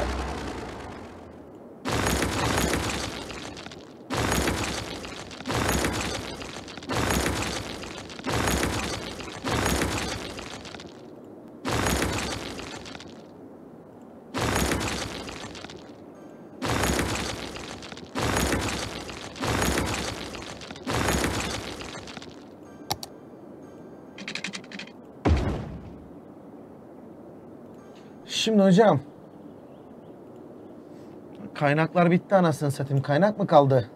Şimdi hocam. Kaynaklar bitti anasını satayım. Kaynak mı kaldı?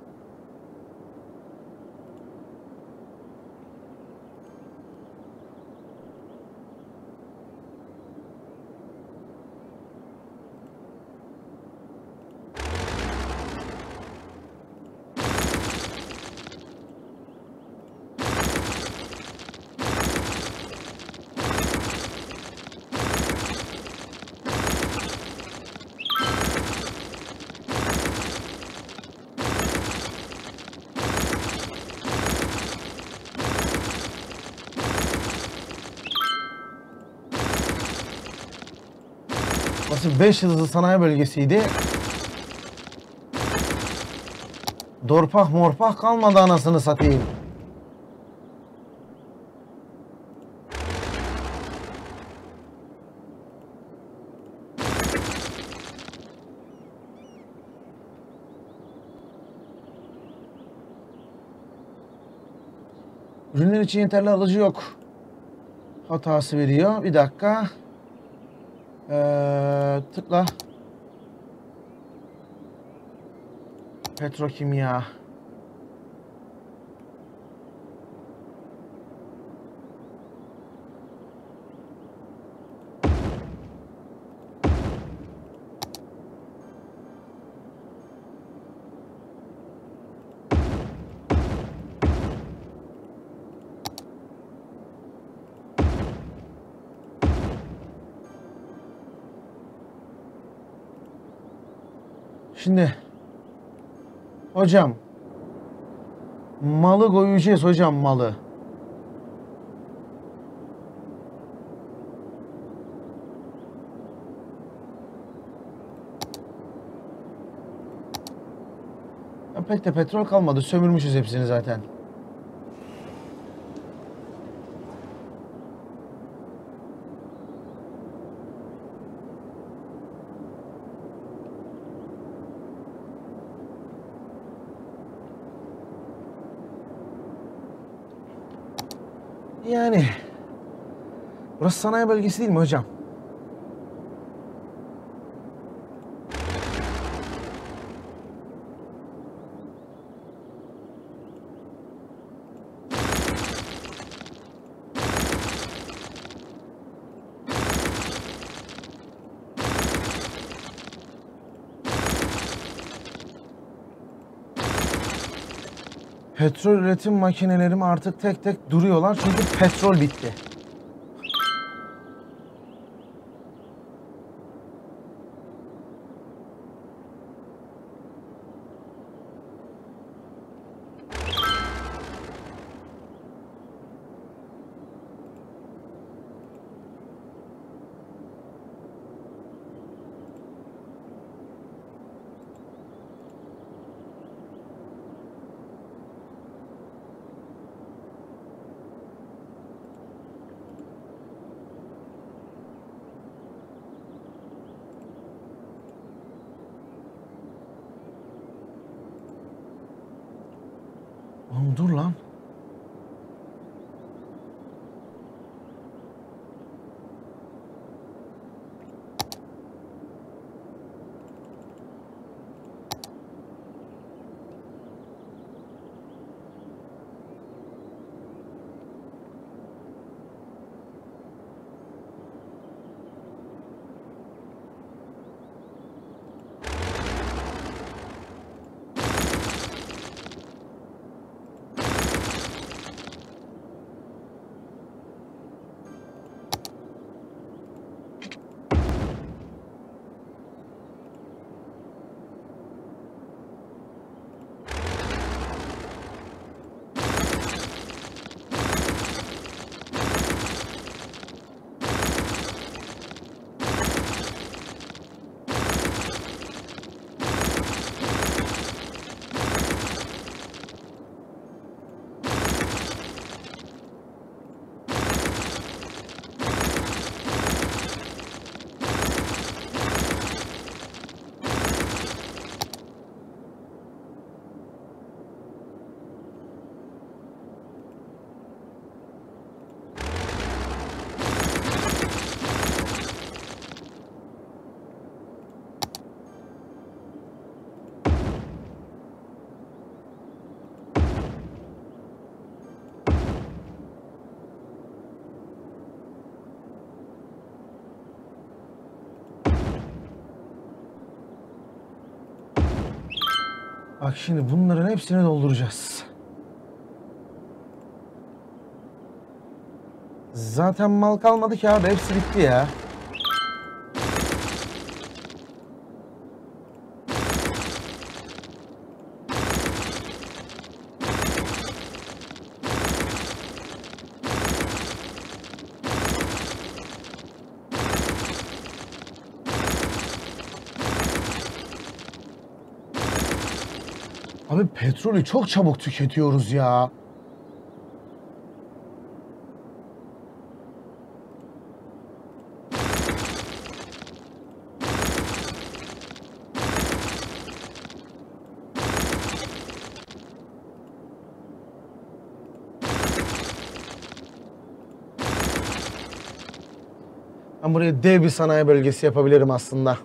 Nasıl 5 yıldızlı sanayi bölgesiydi. Dorpak morpak kalmadı anasını satayım. Ürünler için yeterli alıcı yok. Hatası veriyor. Bir dakika. Tıkla. Petrokimya. Şimdi hocam malı koyacağız hocam malı. Ya pek de petrol kalmadı. Sömürmüşüz hepsini zaten. Yani burası sanayi bölgesi değil mi hocam? Petrol üretim makinelerim artık tek tek duruyorlar çünkü petrol bitti. Oğlum dur lan. Bak şimdi bunların hepsini dolduracağız. Zaten mal kalmadı ki abi. Hepsi bitti ya. Abi petrolü çok çabuk tüketiyoruz ya. Ben buraya dev bir sanayi bölgesi yapabilirim aslında.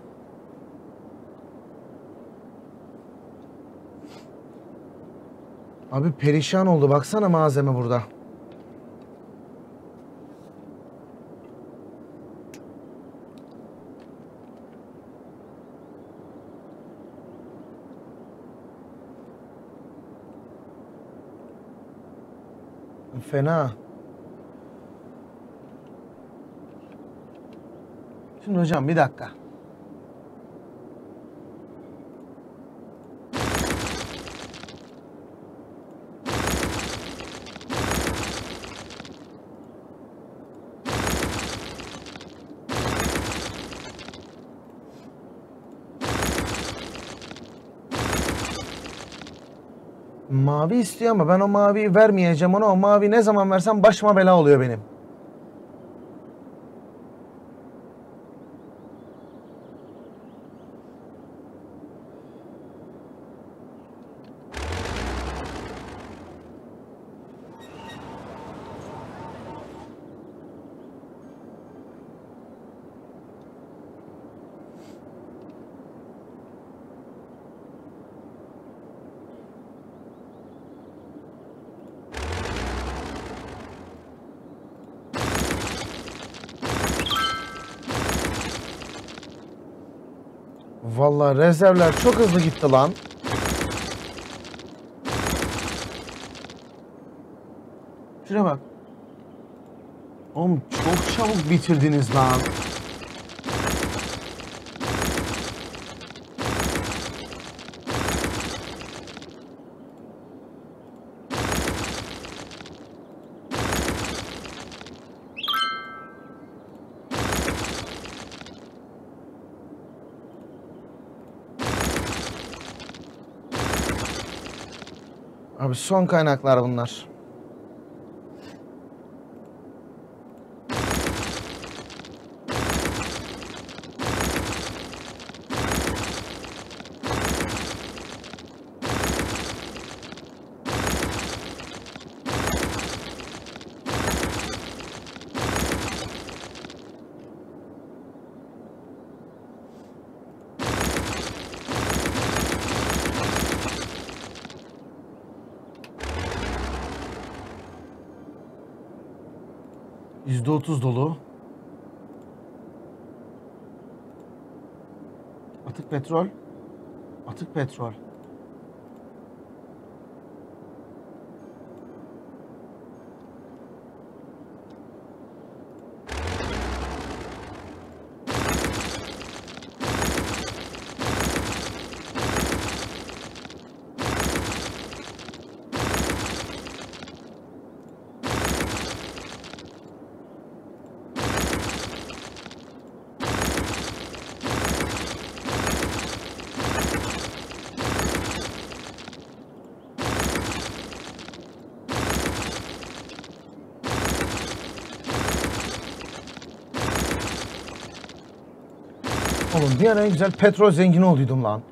Abi perişan oldu. Baksana malzeme burada. Fena. Şimdi hocam bir dakika. Mavi istiyor ama ben o maviyi vermeyeceğim ona. O mavi ne zaman versem başıma bela oluyor benim. Vallahi rezervler çok hızlı gitti lan. Şuraya bak. Oğlum çok çabuk bitirdiniz lan. Abi son kaynaklar bunlar. %30 dolu. Atık petrol. Atık petrol. Oğlum bir ara en güzel petrol zengini olduydum lan.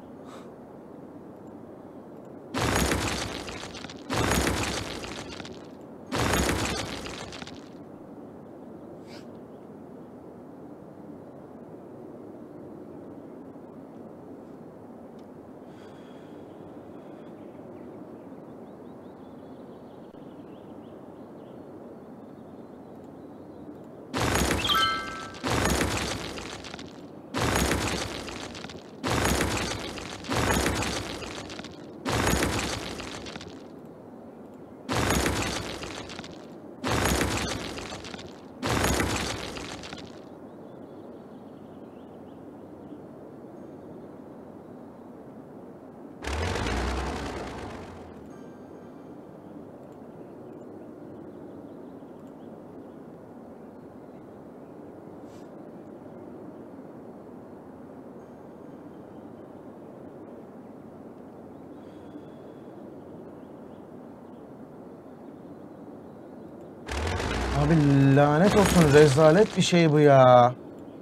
Abi lanet olsun, rezalet bir şey bu ya.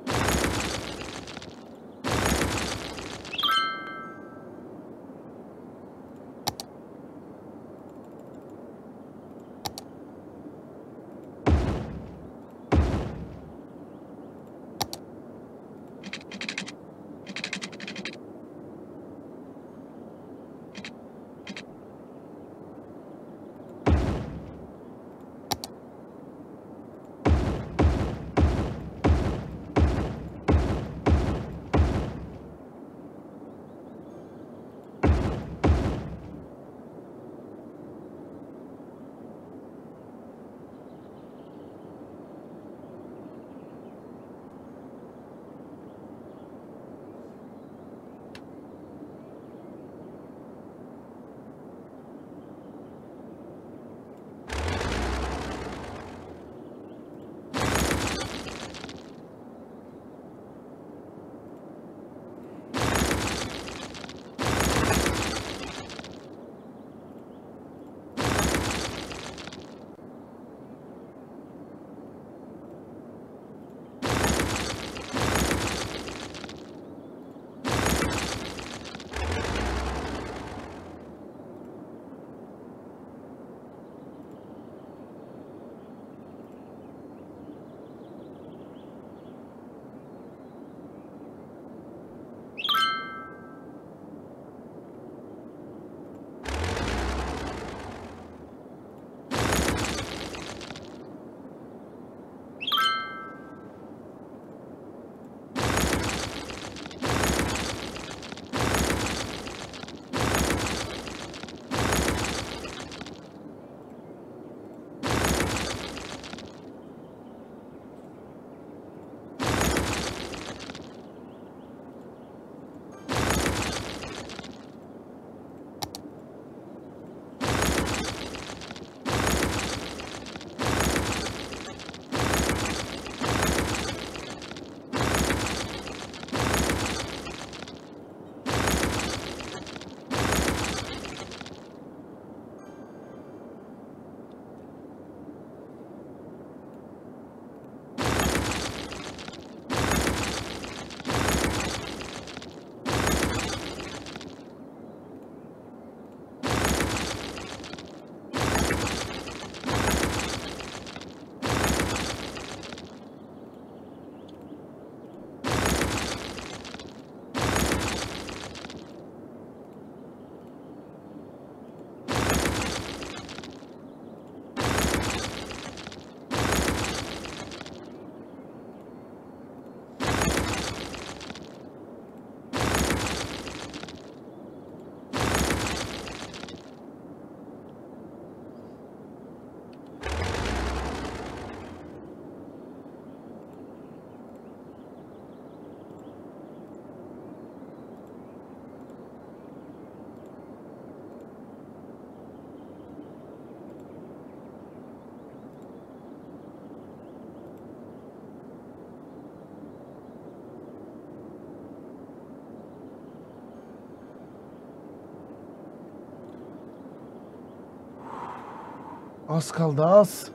Az kaldı, az.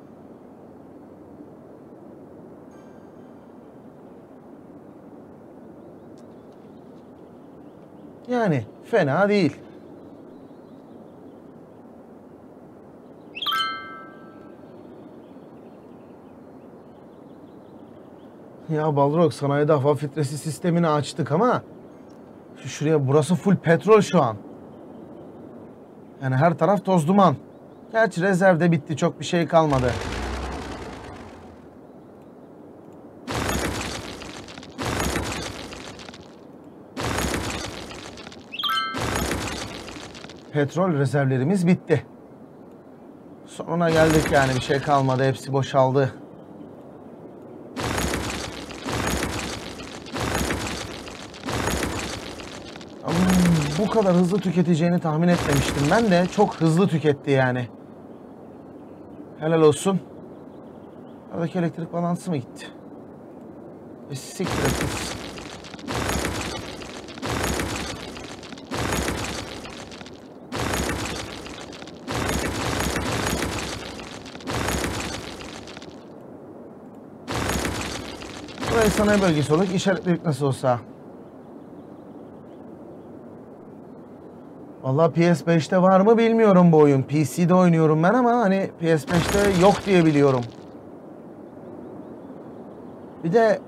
Yani fena değil. Ya Balrog, sanayide hava filtresi sistemini açtık ama şuraya, burası full petrol şu an. Yani her taraf toz duman. Gerçi rezervde bitti, çok bir şey kalmadı. Petrol rezervlerimiz bitti. Sonuna geldik yani, bir şey kalmadı, hepsi boşaldı. Ama bu kadar hızlı tüketeceğini tahmin etmemiştim. Ben de çok hızlı tüketti yani. Helal olsun. Aradaki elektrik balansı mı gitti? Siktir et biz. Burayı sanayi bölgesi olarak işaretledik nasıl olsa. Vallahi PS5'te var mı bilmiyorum bu oyun. PC'de oynuyorum ben ama hani PS5'te yok diye biliyorum. Bir de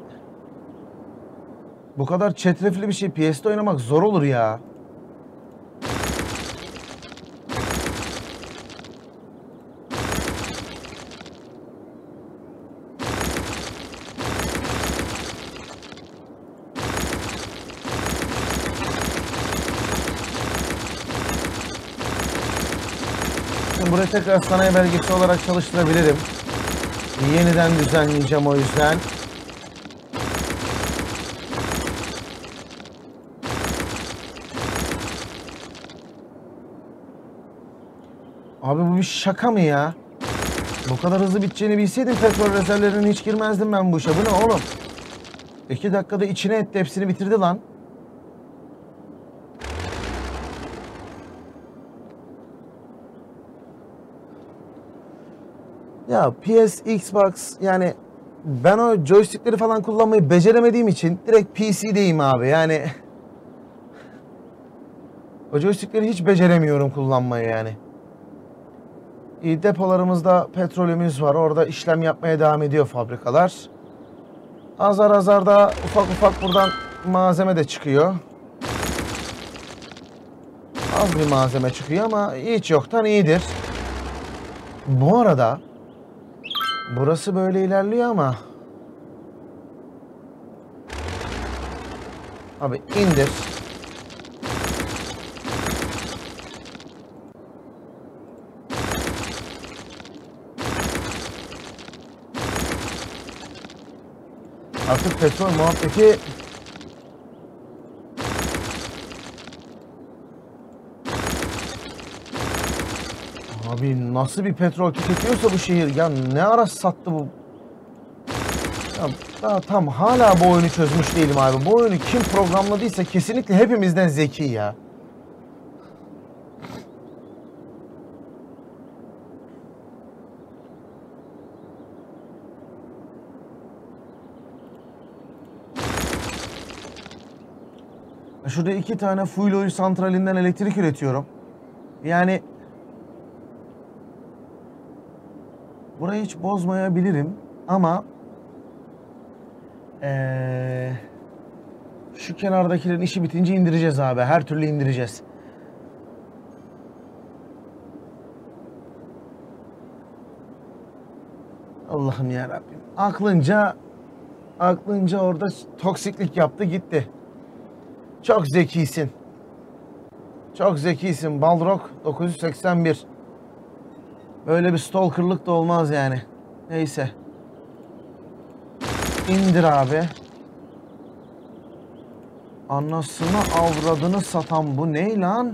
bu kadar çetrefilli bir şey PS'de oynamak zor olur ya. Şimdi burayı tekrar sanayi belgesi olarak çalıştırabilirim. Yeniden düzenleyeceğim o yüzden. Abi bu bir şaka mı ya? Bu kadar hızlı biteceğini bilseydim petrol rezervlerine hiç girmezdim ben bu işe. Bu ne oğlum? 2 dakikada içine etti, hepsini bitirdi lan. Ya PS, Xbox yani ben o joystickleri falan kullanmayı beceremediğim için direkt PC'deyim abi. Yani o joystickleri hiç beceremiyorum kullanmayı yani. Depolarımızda petrolümüz var. Orada işlem yapmaya devam ediyor fabrikalar. Azar azar da ufak ufak buradan malzeme de çıkıyor. Az bir malzeme çıkıyor ama hiç yoktan iyidir. Bu arada burası böyle ilerliyor ama abi indir. Artık petrol muhabbeti abi nasıl bir petrol tüketiyorsa bu şehir ya ne ara sattı bu? Ya daha tam hala bu oyunu çözmüş değilim abi. Bu oyunu kim programladıysa kesinlikle hepimizden zeki ya. Şurada 2 tane fuel oil santralinden elektrik üretiyorum. Yani burayı hiç bozmayabilirim ama şu kenardakilerin işi bitince indireceğiz abi. Her türlü indireceğiz. Allah'ım ya Rabbim. Aklınca orada toksiklik yaptı gitti. Çok zekisin. Çok zekisin. Balrog 981. Böyle bir stalkerlık da olmaz yani. Neyse. İndir abi. Anasını avradını satan bu ne lan?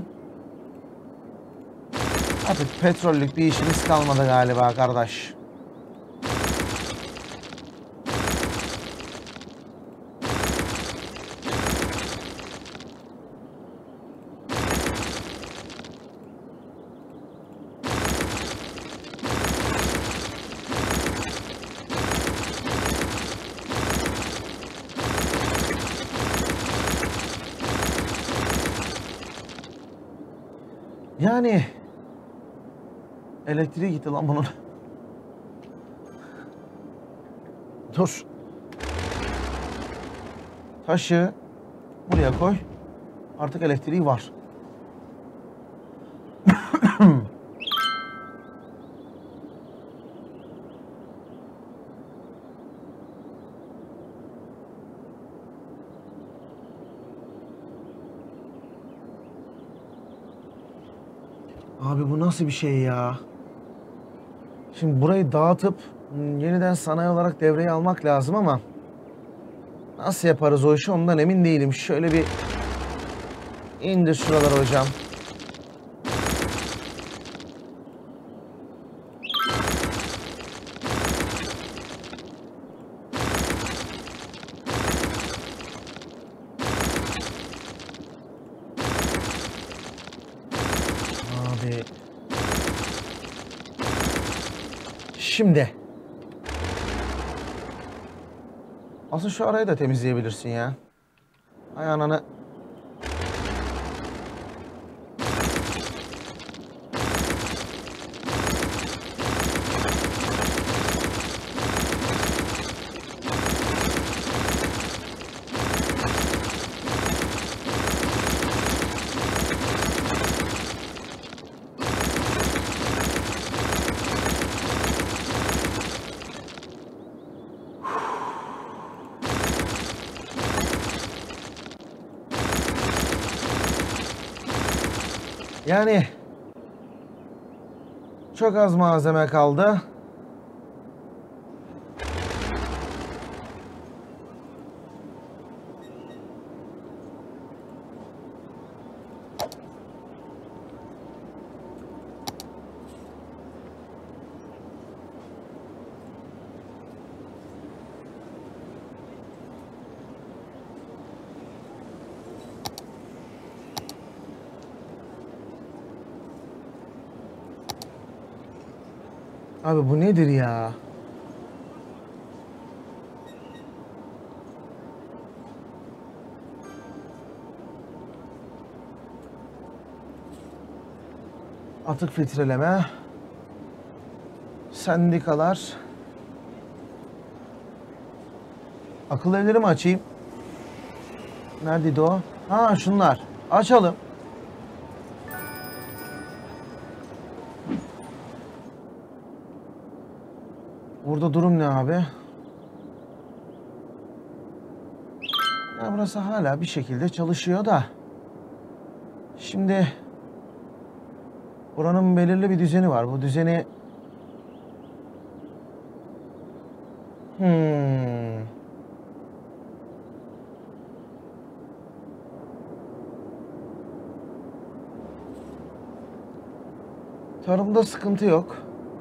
Artık petrollük bir işimiz kalmadı galiba kardeş. Yani elektriği gitti lan bunun. Dur. Taşı buraya koy. Artık elektriği var. Abi bu nasıl bir şey ya? Şimdi burayı dağıtıp yeniden sanayi olarak devreye almak lazım ama nasıl yaparız o işi ondan emin değilim. Şöyle bir indir şuraları hocam. Abi. Şimdi. Aslında şu arayı da temizleyebilirsin ya. Ay ananı. Yani çok az malzeme kaldı. Abi bu nedir ya? Atık filtreleme. Sendikalar. Akıl evleri mi açayım? Neredeydi o? Ha şunlar. Açalım. Burada durum ne abi? Ya burası hala bir şekilde çalışıyor da. Şimdi buranın belirli bir düzeni var. Bu düzeni Tarımda sıkıntı yok.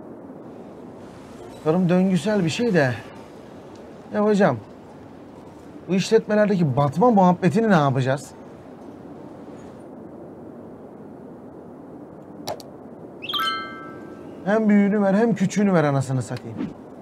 Tarım döngüsel bir şey de. Ya hocam, bu işletmelerdeki batma muhabbetini ne yapacağız? Hem büyüğünü ver hem küçüğünü ver anasını satayım.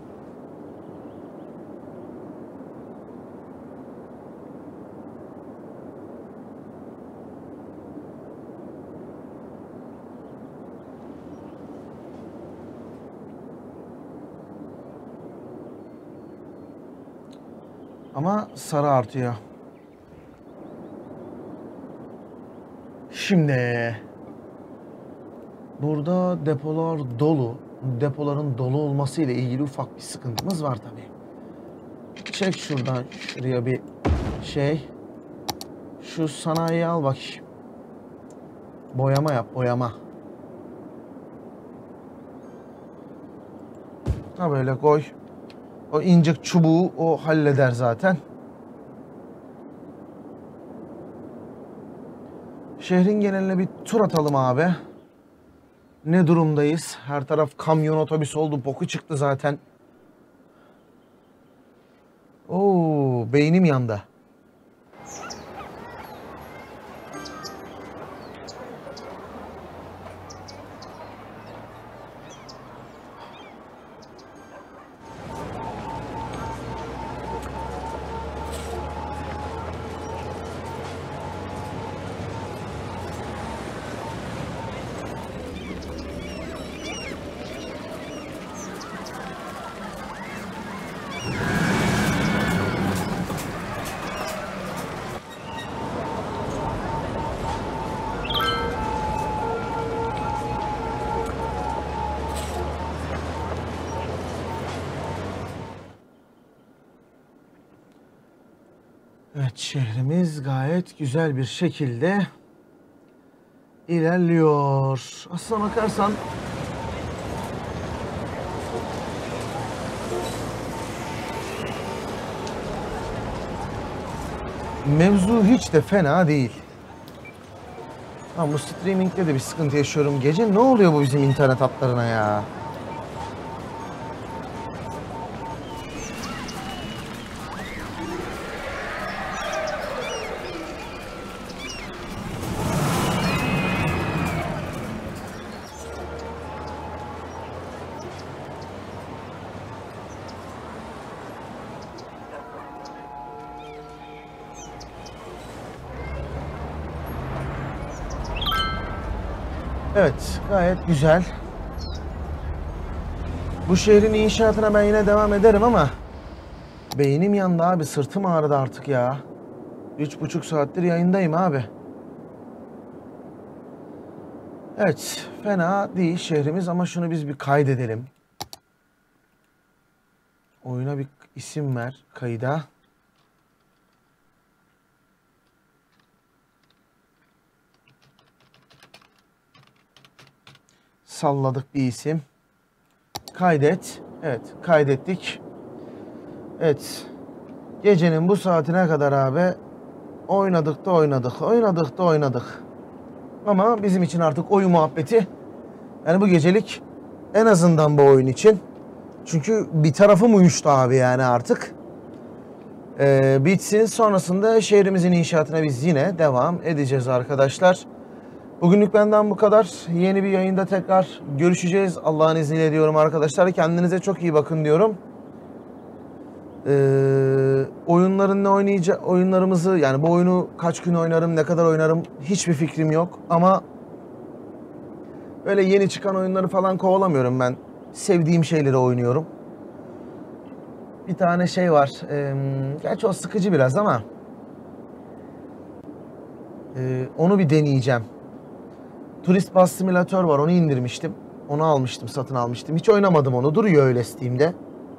Ama sarı artıyor. Şimdi burada depolar dolu. Depoların dolu olması ile ilgili ufak bir sıkıntımız var tabii. Çek şuradan şuraya bir şey. Şu sanayiyi al bak. Boyama yap, boyama. Ha böyle koy. O incik çubuğu o halleder zaten. Şehrin geneline bir tur atalım abi. Ne durumdayız? Her taraf kamyon otobüs oldu. Boku çıktı zaten. Oo, beynim yandı. Evet, şehrimiz gayet güzel bir şekilde ilerliyor. Aslına bakarsan mevzu hiç de fena değil. Ama bu streaming'de de bir sıkıntı yaşıyorum. Gece ne oluyor bu bizim internet hatlarına ya? Evet, gayet güzel. Bu şehrin inşaatına ben yine devam ederim ama beynim yandı abi, sırtım ağrıdı artık ya. 3,5 saattir yayındayım abi. Evet, fena değil şehrimiz ama şunu biz bir kaydedelim. Oyuna bir isim ver kayıda. Salladık bir isim. Kaydet. Evet, kaydettik. Evet. Gecenin bu saatine kadar abi oynadık da oynadık. Oynadık da oynadık. Ama bizim için artık oyun muhabbeti. Yani bu gecelik en azından bu oyun için. Çünkü bir tarafım uyuştu abi yani artık. Bitsin, sonrasında şehrimizin inşaatına biz yine devam edeceğiz arkadaşlar. Bugünlük benden bu kadar. Yeni bir yayında tekrar görüşeceğiz. Allah'ın izniyle diyorum arkadaşlar. Kendinize çok iyi bakın diyorum. Oyunların ne oyunlarımızı, yani bu oyunu kaç gün oynarım, ne kadar oynarım hiçbir fikrim yok. Ama öyle yeni çıkan oyunları falan kovalamıyorum ben. Sevdiğim şeyleri oynuyorum. Bir tane şey var. Gerçi o sıkıcı biraz ama onu bir deneyeceğim. Turist Bus Simülatör var, onu indirmiştim. Onu almıştım, satın almıştım. Hiç oynamadım onu. Duruyor öyle Steam'de.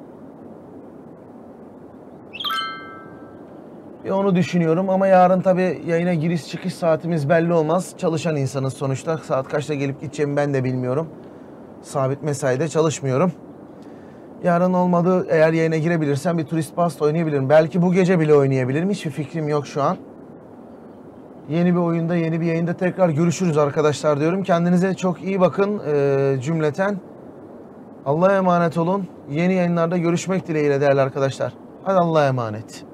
Bir onu düşünüyorum ama yarın tabii yayına giriş çıkış saatimiz belli olmaz. Çalışan insanız sonuçta. Saat kaçta gelip gideceğimi ben de bilmiyorum. Sabit mesaide çalışmıyorum. Yarın olmadı, eğer yayına girebilirsem bir Turist Bus oynayabilirim. Belki bu gece bile oynayabilirim. Hiçbir fikrim yok şu an. Yeni bir oyunda, yeni bir yayında tekrar görüşürüz arkadaşlar diyorum. Kendinize çok iyi bakın cümleten. Allah'a emanet olun. Yeni yayınlarda görüşmek dileğiyle değerli arkadaşlar. Hadi Allah'a emanet.